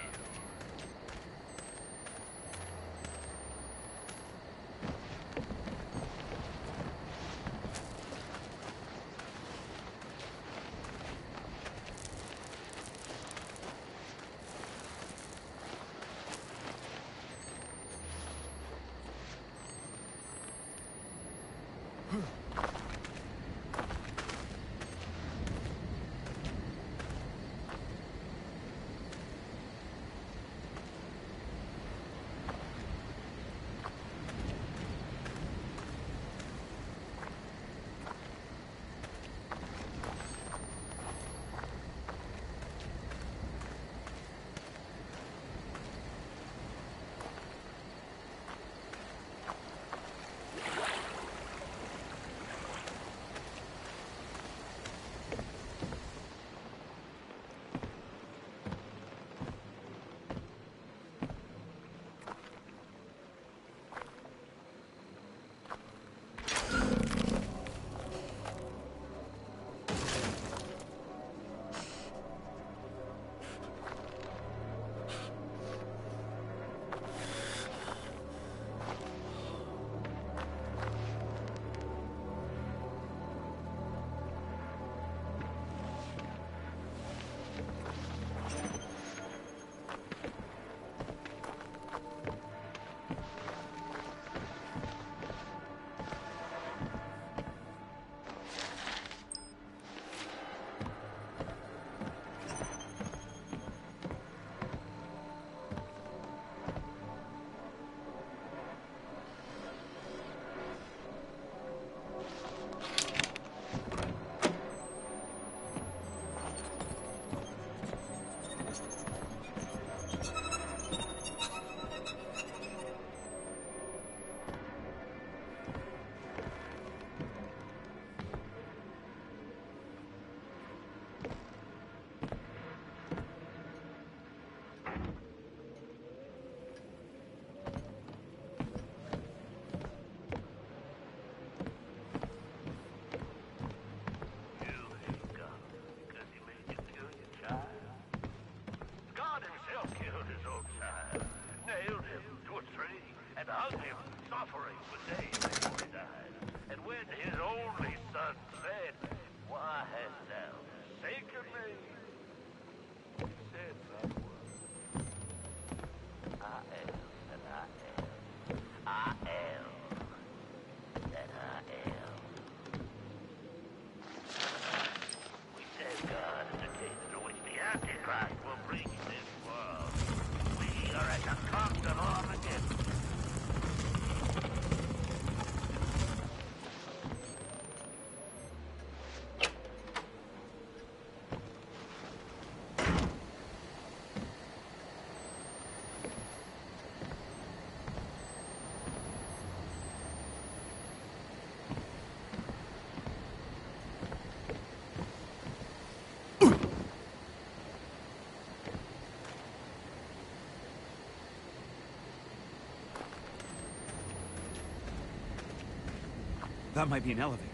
That might be an elevator.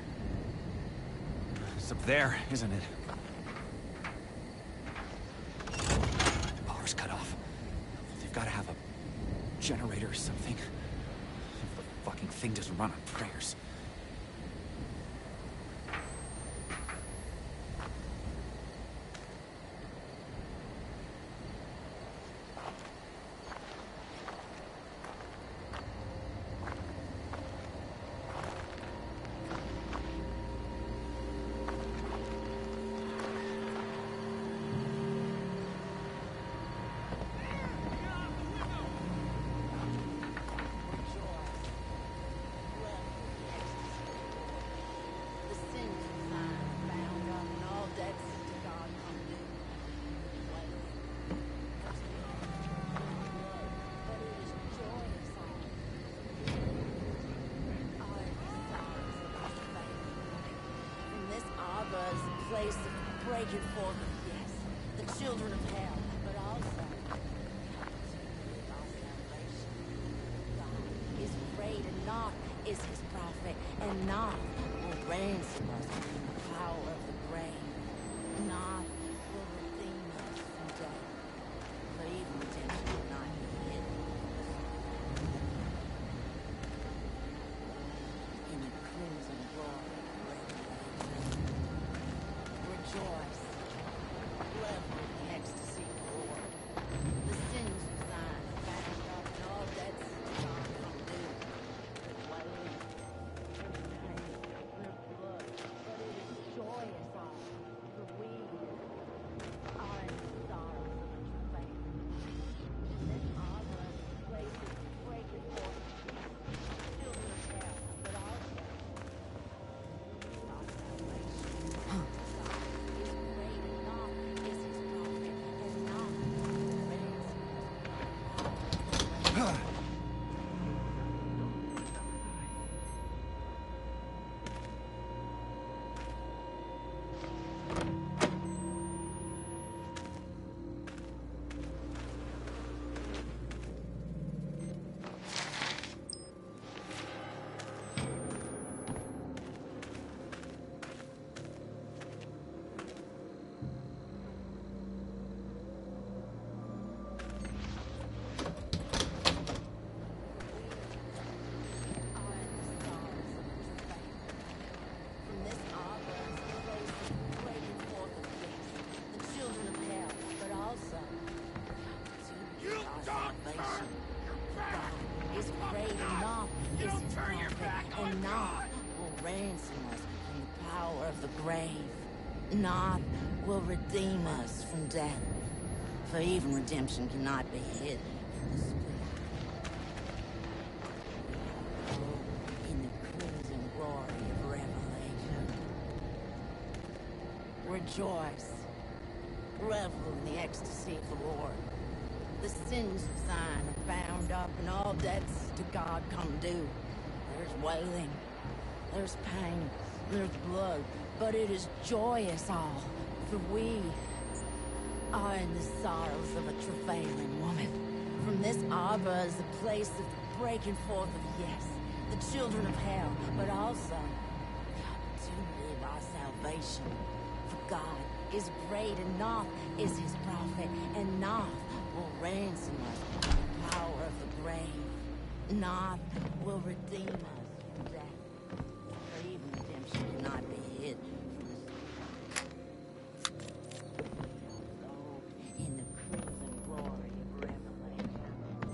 It's up there, isn't it? Power's cut off. They've got to have a generator or something. If the fucking thing doesn't run on prayers. Place of breaking forth of, yes, the children of hell, but also our salvation. God is great, and naught is his prophet, and naught will ransom us from the power of the grave. Naught will redeem us from death, for even redemption will not be hidden. In the crimson glory of revelation, rejoice, revel in the ecstasy of the Lord. The sins of Zion are bound up, and all debts gone from due. There's wailing, there's pain, there's blood, but it is joyous all, for we are in the sorrows of a travail. In this arbor of the places breaking forth, children of hell, but also our salvation. God is great, and naught is his prophet, and naught will ransom us. From this arbor is the place of breaking forth of, yes, the children of hell, but also the opportunity of our salvation. God is great, and naught is his prophet, and naught will ransom us from the power of the grave. Naught will redeem us from death, for even redemption cannot be hid from the split. In the crimson glory of revelation, rejoice, revel in the ecstasy of the Lord. The sins of Zion are bound up, and all debts to God come due. There's wailing, there's pain, there's blood, but it is joyous all, for we are in the sorrows of a travailing woman. From this arbor is the place of the breaking forth of, yes, the children of hell, but also the opportunity of our salvation. For God is great, and naught is his prophet, and naught will ransom us from the power of the grave. Naught will redeem us from death, for even redemption cannot be hid from the oh, in the crimson glory of revelation.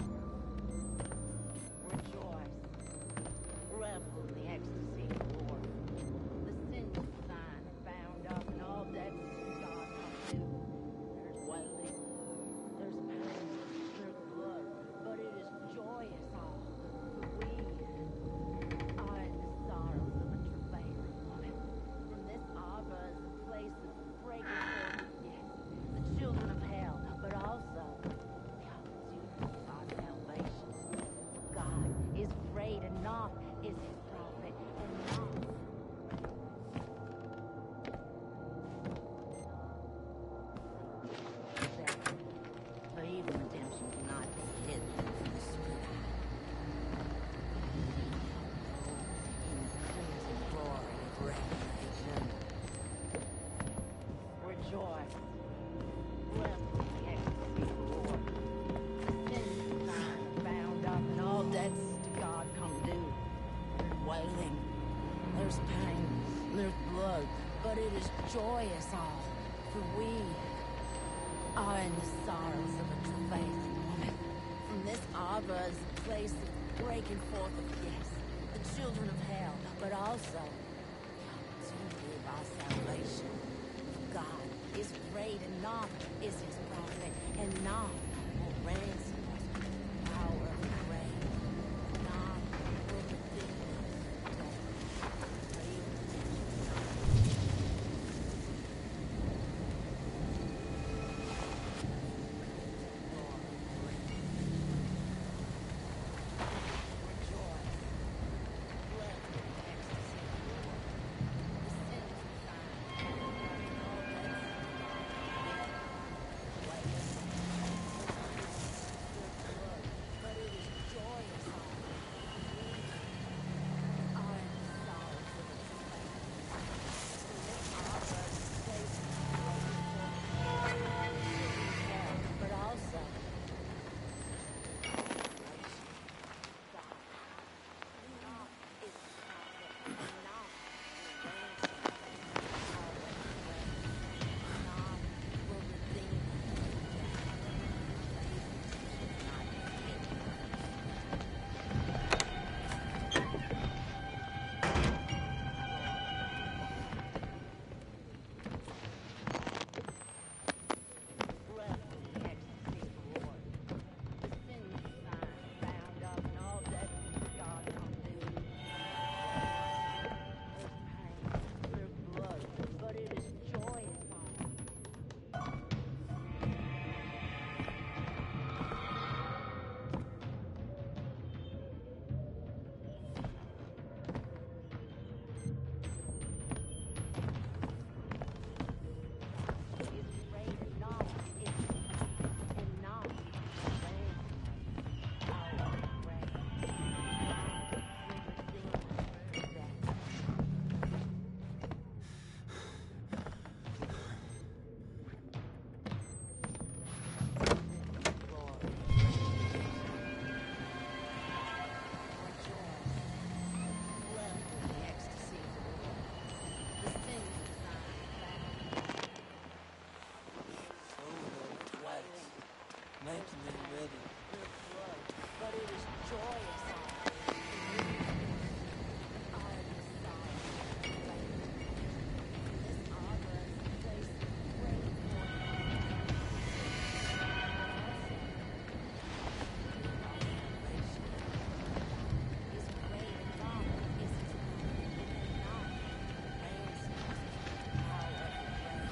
Rejoice, revel in the ecstasy of the Lord. The sins of Zion are bound up, and all debts to God come due. There's wailing, there's pain, there's blood, but it is joyous all, for we are in the sorrows of a travailing woman. From this arbor is the place of breaking forth, yes, the children of hell, but also the opportunity of our salvation. For God is great, and naught is his prophet, and naught. For even redemption cannot be hidden from the split eye. In the crimson glory of revelation, rejoice, revel in the ecstasy of the Lord. The sins of Zion are bound up, and all debts to God come due. There's wailing, there's pain, there's blood, but it is joyous all, for we are in the sorrows of a travailing woman. From this arbor is the place of breaking forth of, yes, the children of hell, but also the opportunity of our salvation. For God is great, and naught is his prophet, and naught will ransom us from the power of the grave. Naught will redeem us from death, for even redemption cannot be hidden. Rejoice, revel in the ecstasy of the Lord. The sins of Zion are bound up, and all debts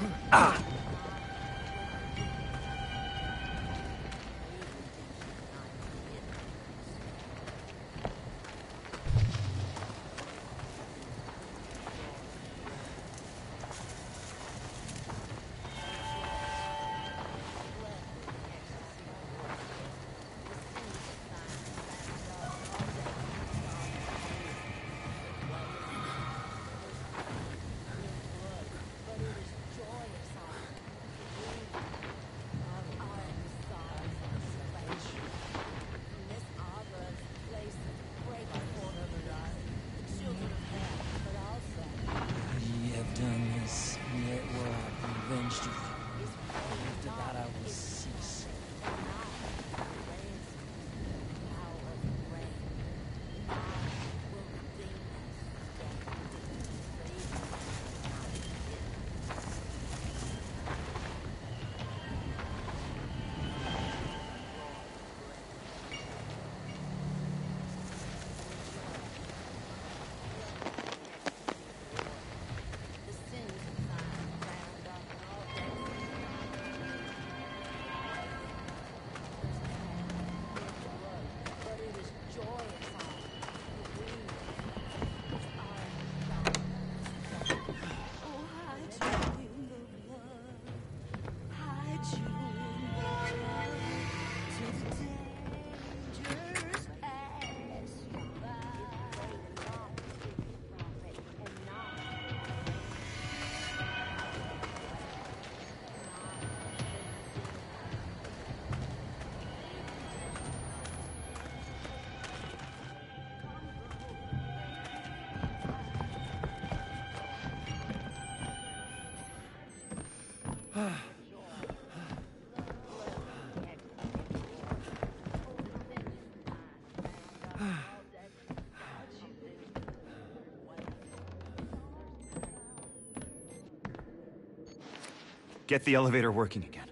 Get the elevator working again.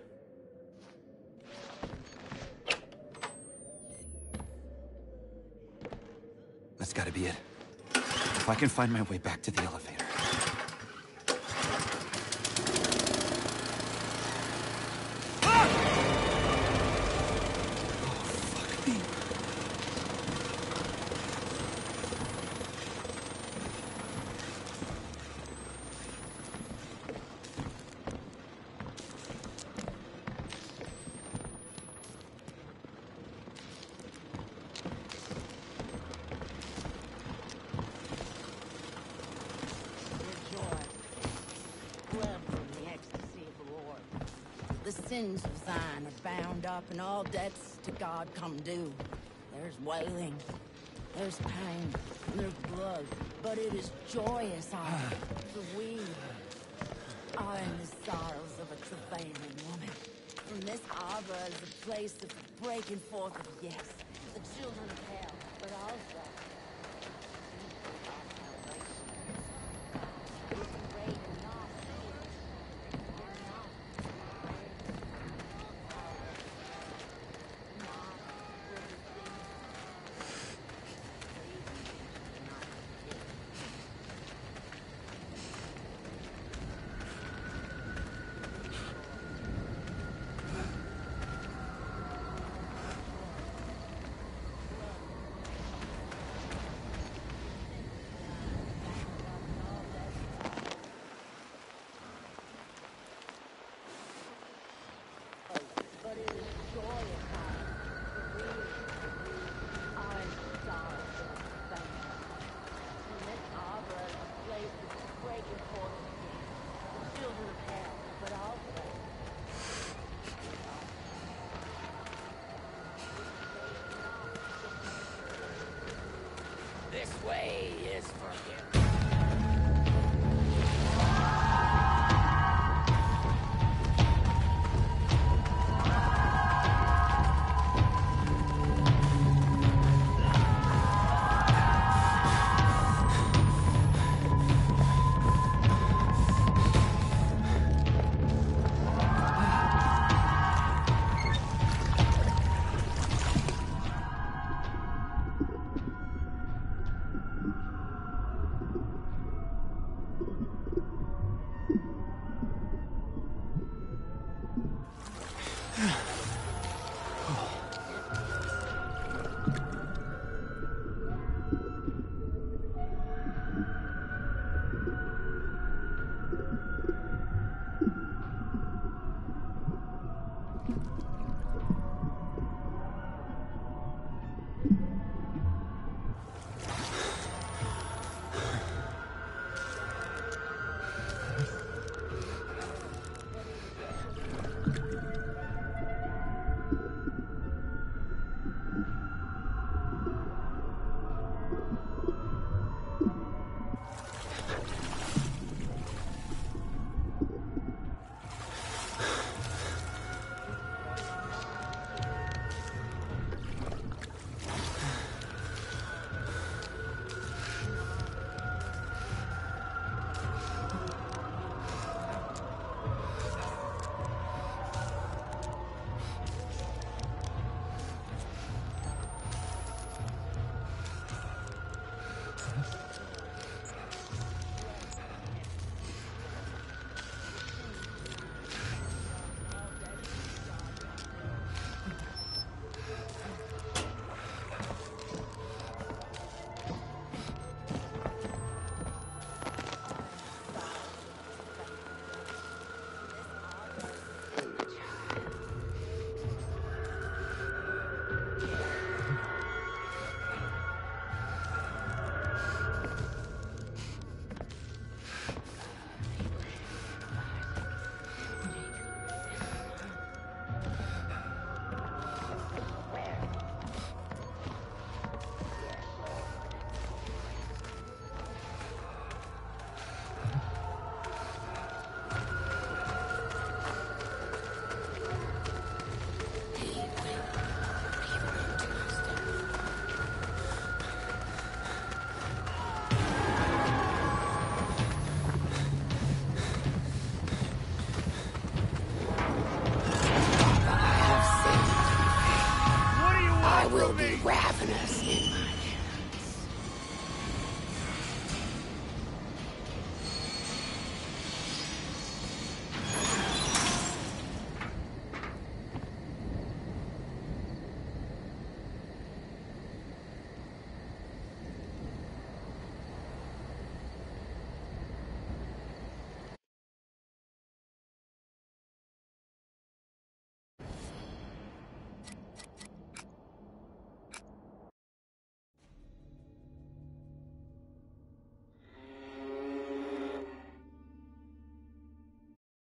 That's gotta be it. If I can find my way back to the elevator. The sins of thine are bound up, and all debts to God come due. There's wailing, there's pain, and there's blood, but it is joyous hour, for we are in the sorrows of a travailing woman. From this arbor is the place of the breaking forth of yes, the children of hell, but also This way is for him.